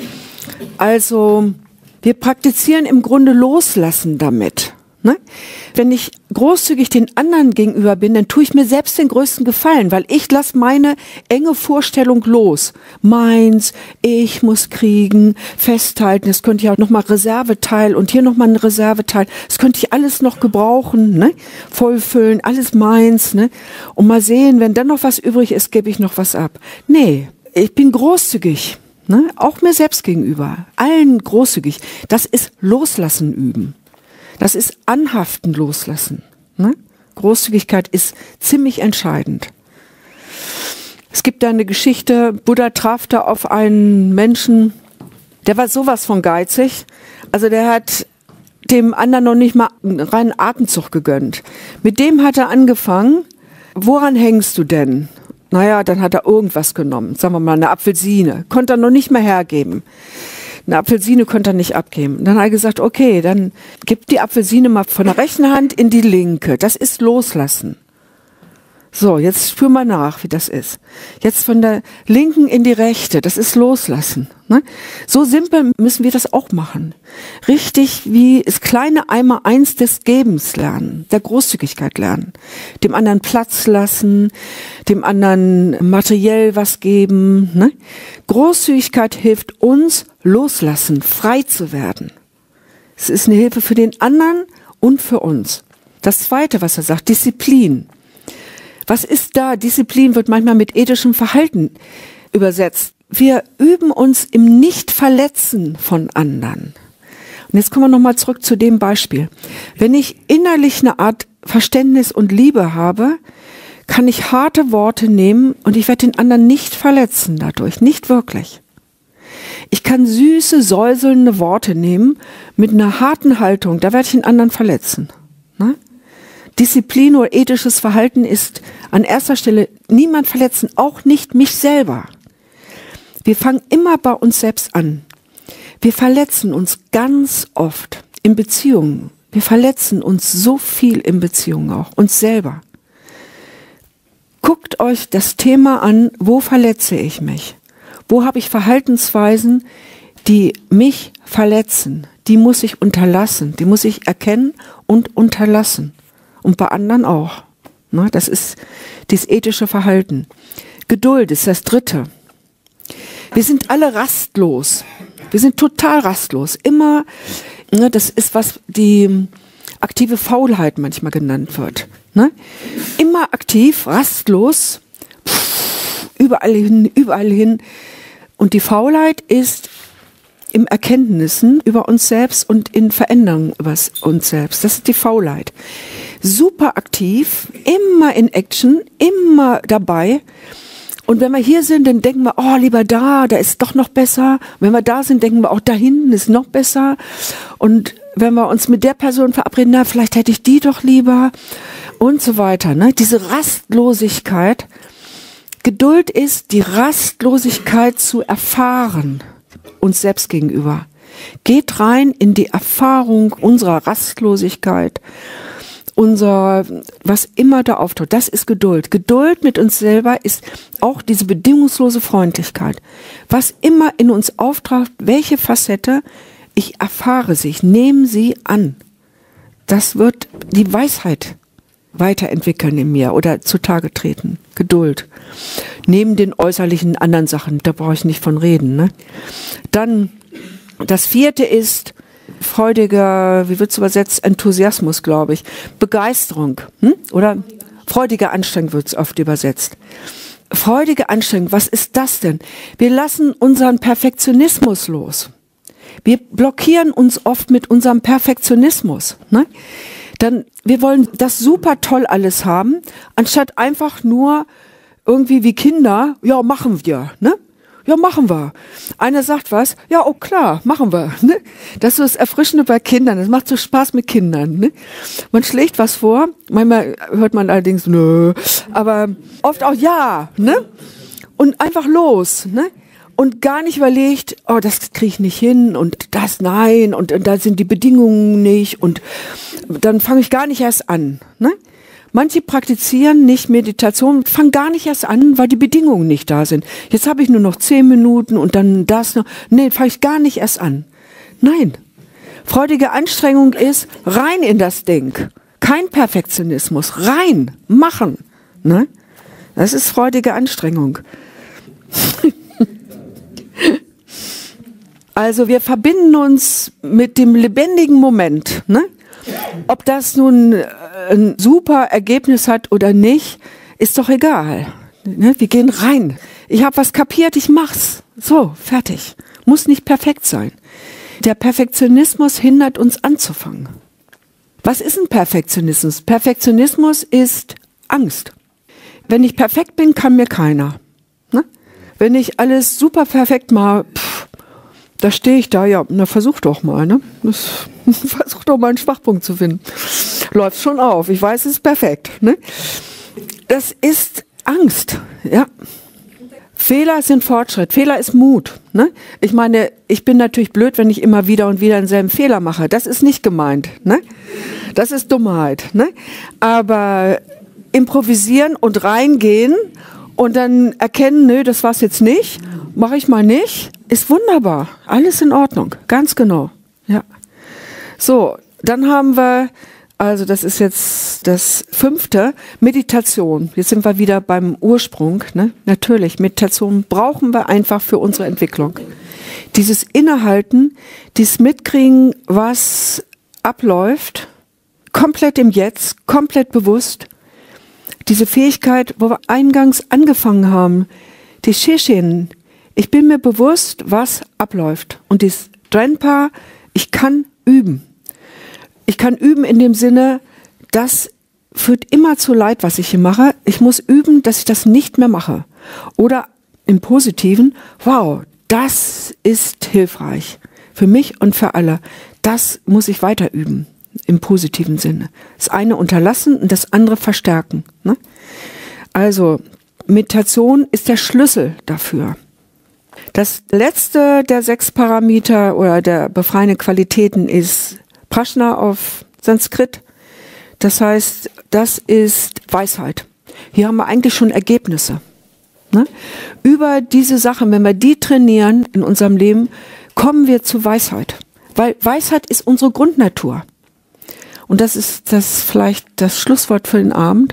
Also wir praktizieren im Grunde Loslassen damit. Ne? Wenn ich großzügig den anderen gegenüber bin, dann tue ich mir selbst den größten Gefallen, weil ich lasse meine enge Vorstellung los. Meins, ich muss kriegen, festhalten, es könnte ja auch nochmal Reserveteil und hier nochmal ein Reserveteil, das könnte ich alles noch gebrauchen, ne? Vollfüllen, alles meins. Ne? Und mal sehen, wenn dann noch was übrig ist, gebe ich noch was ab. Nee, ich bin großzügig, ne? Auch mir selbst gegenüber, allen großzügig. Das ist Loslassen üben. Das ist Anhaften loslassen. Ne? Großzügigkeit ist ziemlich entscheidend. Es gibt da eine Geschichte, Buddha traf da auf einen Menschen, der war sowas von geizig. Also der hat dem anderen noch nicht mal einen reinen Atemzug gegönnt. Mit dem hat er angefangen, woran hängst du denn? Naja, dann hat er irgendwas genommen, sagen wir mal eine Apfelsine, konnte er noch nicht mehr hergeben. Eine Apfelsine konnte er nicht abgeben. Dann hat er gesagt, okay, dann gib die Apfelsine mal von der rechten Hand in die linke. Das ist Loslassen. So, jetzt spür mal nach, wie das ist. Jetzt von der linken in die rechte, das ist Loslassen. Ne? So simpel müssen wir das auch machen. Richtig wie das kleine Einmaleins des Gebens lernen, der Großzügigkeit lernen. Dem anderen Platz lassen, dem anderen materiell was geben. Ne? Großzügigkeit hilft uns, loslassen, frei zu werden. Es ist eine Hilfe für den anderen und für uns. Das Zweite, was er sagt, Disziplin. Was ist da? Disziplin wird manchmal mit ethischem Verhalten übersetzt. Wir üben uns im Nicht-Verletzen von anderen. Und jetzt kommen wir nochmal zurück zu dem Beispiel. Wenn ich innerlich eine Art Verständnis und Liebe habe, kann ich harte Worte nehmen und ich werde den anderen nicht verletzen dadurch, nicht wirklich. Ich kann süße, säuselnde Worte nehmen mit einer harten Haltung, da werde ich den anderen verletzen. Ne? Disziplin oder ethisches Verhalten ist an erster Stelle niemand verletzen, auch nicht mich selber. Wir fangen immer bei uns selbst an. Wir verletzen uns ganz oft in Beziehungen. Wir verletzen uns so viel in Beziehungen auch, uns selber. Guckt euch das Thema an, wo verletze ich mich? Wo habe ich Verhaltensweisen, die mich verletzen? Die muss ich unterlassen, die muss ich erkennen und unterlassen. Und bei anderen auch. Ne, das ist dieses ethische Verhalten. Geduld ist das Dritte. Wir sind alle rastlos. Wir sind total rastlos. Immer, ne, das ist, was die aktive Faulheit manchmal genannt wird. Ne? Immer aktiv, rastlos, pff, überall hin, überall hin. Und die Faulheit ist im Erkenntnissen über uns selbst und in Veränderungen über uns selbst. Das ist die Faulheit. Super aktiv, immer in Action, immer dabei. Und wenn wir hier sind, dann denken wir, oh, lieber da, da ist doch noch besser. Und wenn wir da sind, denken wir, auch da hinten ist noch besser. Und wenn wir uns mit der Person verabreden, na, vielleicht hätte ich die doch lieber und so weiter. Ne? Diese Rastlosigkeit. Geduld ist, die Rastlosigkeit zu erfahren, uns selbst gegenüber. Geht rein in die Erfahrung unserer Rastlosigkeit, unser, was immer da auftaucht. Das ist Geduld. Geduld mit uns selber ist auch diese bedingungslose Freundlichkeit. Was immer in uns auftaucht, welche Facette, ich erfahre sie, ich nehme sie an. Das wird die Weisheit weiterentwickeln in mir oder zutage treten. Geduld. Neben den äußerlichen anderen Sachen, da brauche ich nicht von reden. Ne? Dann das vierte ist freudiger, wie wird es übersetzt, Enthusiasmus, glaube ich. Begeisterung. Hm? Oder freudige Anstrengung wird es oft übersetzt. Freudige Anstrengung, was ist das denn? Wir lassen unseren Perfektionismus los. Wir blockieren uns oft mit unserem Perfektionismus. Ne? Dann, wir wollen das super toll alles haben, anstatt einfach nur irgendwie wie Kinder, ja, machen wir, ne? Ja, machen wir. Einer sagt was, ja, oh klar, machen wir. Ne? Das ist so das Erfrischende bei Kindern, das macht so Spaß mit Kindern. Ne? Man schlägt was vor, manchmal hört man allerdings, nö, aber oft auch ja, ne? Und einfach los, ne? Und gar nicht überlegt, oh, das kriege ich nicht hin und das nein und, und da sind die Bedingungen nicht und dann fange ich gar nicht erst an. Ne? Manche praktizieren nicht Meditation, fangen gar nicht erst an, weil die Bedingungen nicht da sind. Jetzt habe ich nur noch zehn Minuten und dann das noch. Nee, fange ich gar nicht erst an. Nein. Freudige Anstrengung ist rein in das Ding. Kein Perfektionismus. Rein. Machen. Ne? Das ist freudige Anstrengung. Also wir verbinden uns mit dem lebendigen Moment. Ne? Ob das nun ein super Ergebnis hat oder nicht, ist doch egal. Ne? Wir gehen rein. Ich habe was kapiert, ich mach's. So, fertig. Muss nicht perfekt sein. Der Perfektionismus hindert uns anzufangen. Was ist ein Perfektionismus? Perfektionismus ist Angst. Wenn ich perfekt bin, kann mir keiner. Ne? Wenn ich alles super perfekt mache, pff, da stehe ich da, ja, na versuch doch mal, ne? Das, versuch doch mal einen Schwachpunkt zu finden. Läuft schon auf, ich weiß, es ist perfekt, ne? Das ist Angst, ja. Fehler sind Fortschritt, Fehler ist Mut, ne? Ich meine, ich bin natürlich blöd, wenn ich immer wieder und wieder denselben Fehler mache. Das ist nicht gemeint, ne? Das ist Dummheit, ne? Aber improvisieren und reingehen und dann erkennen, nö, das war's jetzt nicht, mache ich mal nicht, ist wunderbar. Alles in Ordnung, ganz genau. Ja. So, dann haben wir, also das ist jetzt das fünfte, Meditation. Jetzt sind wir wieder beim Ursprung. Ne? Natürlich, Meditation brauchen wir einfach für unsere Entwicklung. Dieses Innehalten, dieses Mitkriegen, was abläuft, komplett im Jetzt, komplett bewusst. Diese Fähigkeit, wo wir eingangs angefangen haben, die Sheshin, ich bin mir bewusst, was abläuft. Und das Drenpa, ich kann üben. Ich kann üben in dem Sinne, das führt immer zu Leid, was ich hier mache. Ich muss üben, dass ich das nicht mehr mache. Oder im Positiven, wow, das ist hilfreich. Für mich und für alle. Das muss ich weiter üben. Im positiven Sinne. Das eine unterlassen und das andere verstärken. Ne? Also, Meditation ist der Schlüssel dafür. Das letzte der sechs Parameter oder der befreienden Qualitäten ist Prajna auf Sanskrit. Das heißt, das ist Weisheit. Hier haben wir eigentlich schon Ergebnisse. Ne? Über diese Sachen, wenn wir die trainieren in unserem Leben, kommen wir zu Weisheit. Weil Weisheit ist unsere Grundnatur. Und das ist das vielleicht das Schlusswort für den Abend.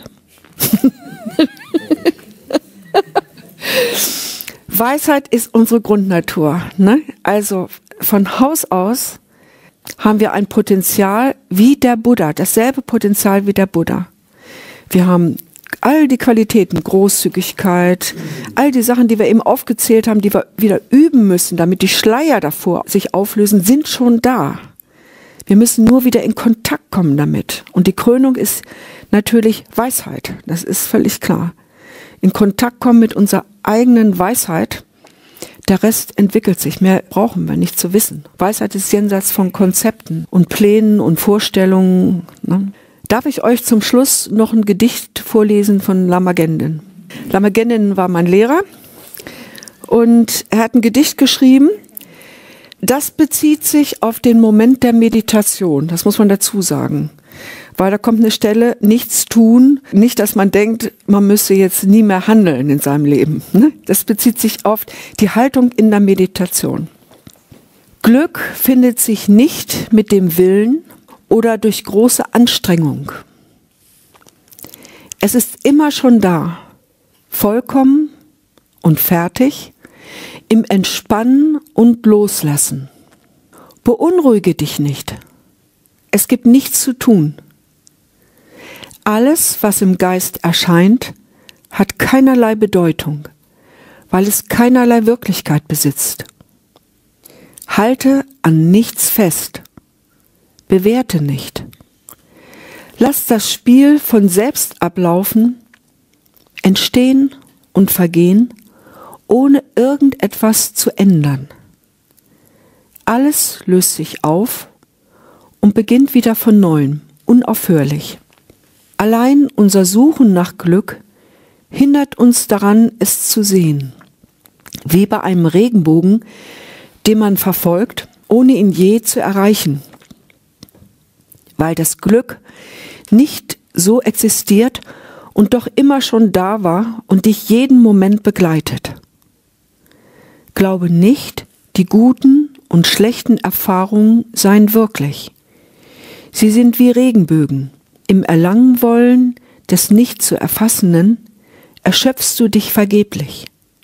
Weisheit ist unsere Grundnatur. Ne? Also von Haus aus haben wir ein Potenzial wie der Buddha, dasselbe Potenzial wie der Buddha. Wir haben all die Qualitäten, Großzügigkeit, all die Sachen, die wir eben aufgezählt haben, die wir wieder üben müssen, damit die Schleier davor sich auflösen, sind schon da. Wir müssen nur wieder in Kontakt kommen damit. Und die Krönung ist natürlich Weisheit. Das ist völlig klar. In Kontakt kommen mit unserer eigenen Weisheit. Der Rest entwickelt sich. Mehr brauchen wir nicht zu wissen. Weisheit ist jenseits von Konzepten und Plänen und Vorstellungen. Ne? Darf ich euch zum Schluss noch ein Gedicht vorlesen von Lama Gendin? Lama Gendin war mein Lehrer und er hat ein Gedicht geschrieben. Das bezieht sich auf den Moment der Meditation, das muss man dazu sagen. Weil da kommt eine Stelle, nichts tun, nicht, dass man denkt, man müsse jetzt nie mehr handeln in seinem Leben. Das bezieht sich auf die Haltung in der Meditation. Glück findet sich nicht mit dem Willen oder durch große Anstrengung. Es ist immer schon da, vollkommen und fertig, im Entspannen und Loslassen. Beunruhige dich nicht. Es gibt nichts zu tun. Alles, was im Geist erscheint, hat keinerlei Bedeutung, weil es keinerlei Wirklichkeit besitzt. Halte an nichts fest. Bewerte nicht. Lass das Spiel von selbst ablaufen, entstehen und vergehen, ohne irgendetwas zu ändern. Alles löst sich auf und beginnt wieder von neuem, unaufhörlich. Allein unser Suchen nach Glück hindert uns daran, es zu sehen. Wie bei einem Regenbogen, den man verfolgt, ohne ihn je zu erreichen. Weil das Glück nicht so existiert und doch immer schon da war und dich jeden Moment begleitet. Glaube nicht, die guten und schlechten Erfahrungen seien wirklich. Sie sind wie Regenbögen. Im Erlangen wollen des nicht zu Erfassenen erschöpfst du dich vergeblich.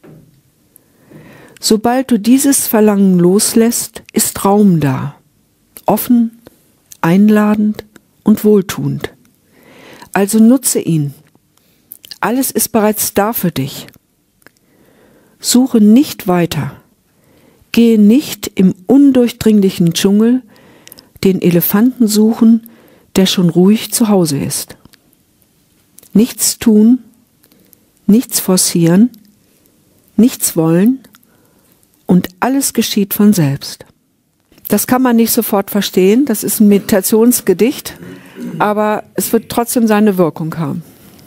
Sobald du dieses Verlangen loslässt, ist Raum da, offen, einladend und wohltuend. Also nutze ihn. Alles ist bereits da für dich. Suche nicht weiter. Gehe nicht im undurchdringlichen Dschungel den Elefanten suchen, der schon ruhig zu Hause ist. Nichts tun, nichts forcieren, nichts wollen und alles geschieht von selbst. Das kann man nicht sofort verstehen, das ist ein Meditationsgedicht, aber es wird trotzdem seine Wirkung haben.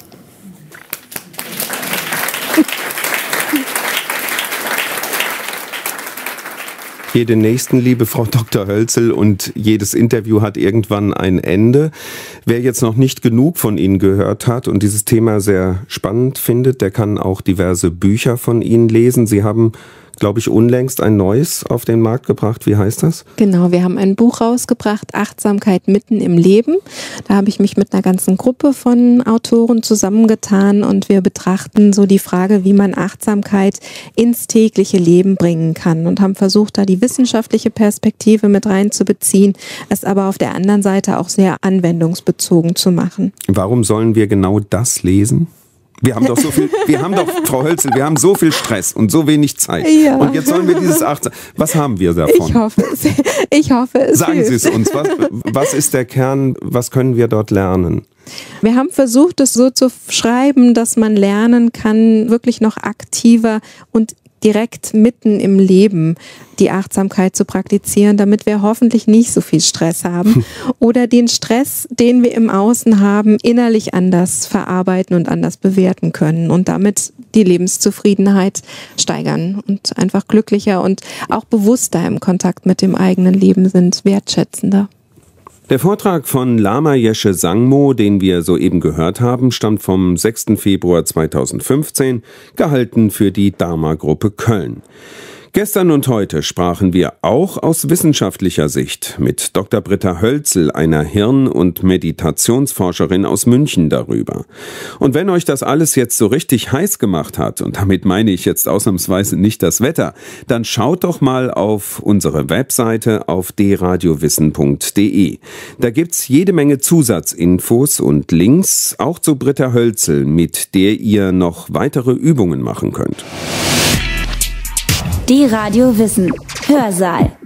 Jede Nächstenliebe, Frau Doktor Hölzel, und jedes Interview hat irgendwann ein Ende. Wer jetzt noch nicht genug von Ihnen gehört hat und dieses Thema sehr spannend findet, der kann auch diverse Bücher von Ihnen lesen. Sie haben, glaube ich, unlängst ein neues auf den Markt gebracht. Wie heißt das? Genau, wir haben ein Buch rausgebracht, Achtsamkeit mitten im Leben. Da habe ich mich mit einer ganzen Gruppe von Autoren zusammengetan und wir betrachten so die Frage, wie man Achtsamkeit ins tägliche Leben bringen kann und haben versucht, da die wissenschaftliche Perspektive mit reinzubeziehen, es aber auf der anderen Seite auch sehr anwendungsbezogen zu machen. Warum sollen wir genau das lesen? Wir haben doch so viel, wir haben doch, Frau Hölzel, wir haben so viel Stress und so wenig Zeit. Ja. Und jetzt sollen wir dieses achtsam. Was haben wir davon? Ich hoffe es. Ich hoffe es. Sagen Sie es uns. Was, was ist der Kern? Was können wir dort lernen? Wir haben versucht, es so zu schreiben, dass man lernen kann, wirklich noch aktiver und direkt mitten im Leben die Achtsamkeit zu praktizieren, damit wir hoffentlich nicht so viel Stress haben oder den Stress, den wir im Außen haben, innerlich anders verarbeiten und anders bewerten können und damit die Lebenszufriedenheit steigern und einfach glücklicher und auch bewusster im Kontakt mit dem eigenen Leben sind, wertschätzender. Der Vortrag von Lama Yeshe Sangmo, den wir soeben gehört haben, stammt vom sechsten Februar zweitausendfünfzehn, gehalten für die Dharma-Gruppe Köln. Gestern und heute sprachen wir auch aus wissenschaftlicher Sicht mit Doktor Britta Hölzel, einer Hirn- und Meditationsforscherin aus München, darüber. Und wenn euch das alles jetzt so richtig heiß gemacht hat, und damit meine ich jetzt ausnahmsweise nicht das Wetter, dann schaut doch mal auf unsere Webseite auf d radio wissen punkt de. Da gibt's jede Menge Zusatzinfos und Links, auch zu Britta Hölzel, mit der ihr noch weitere Übungen machen könnt. Die Radio Wissen Hörsaal.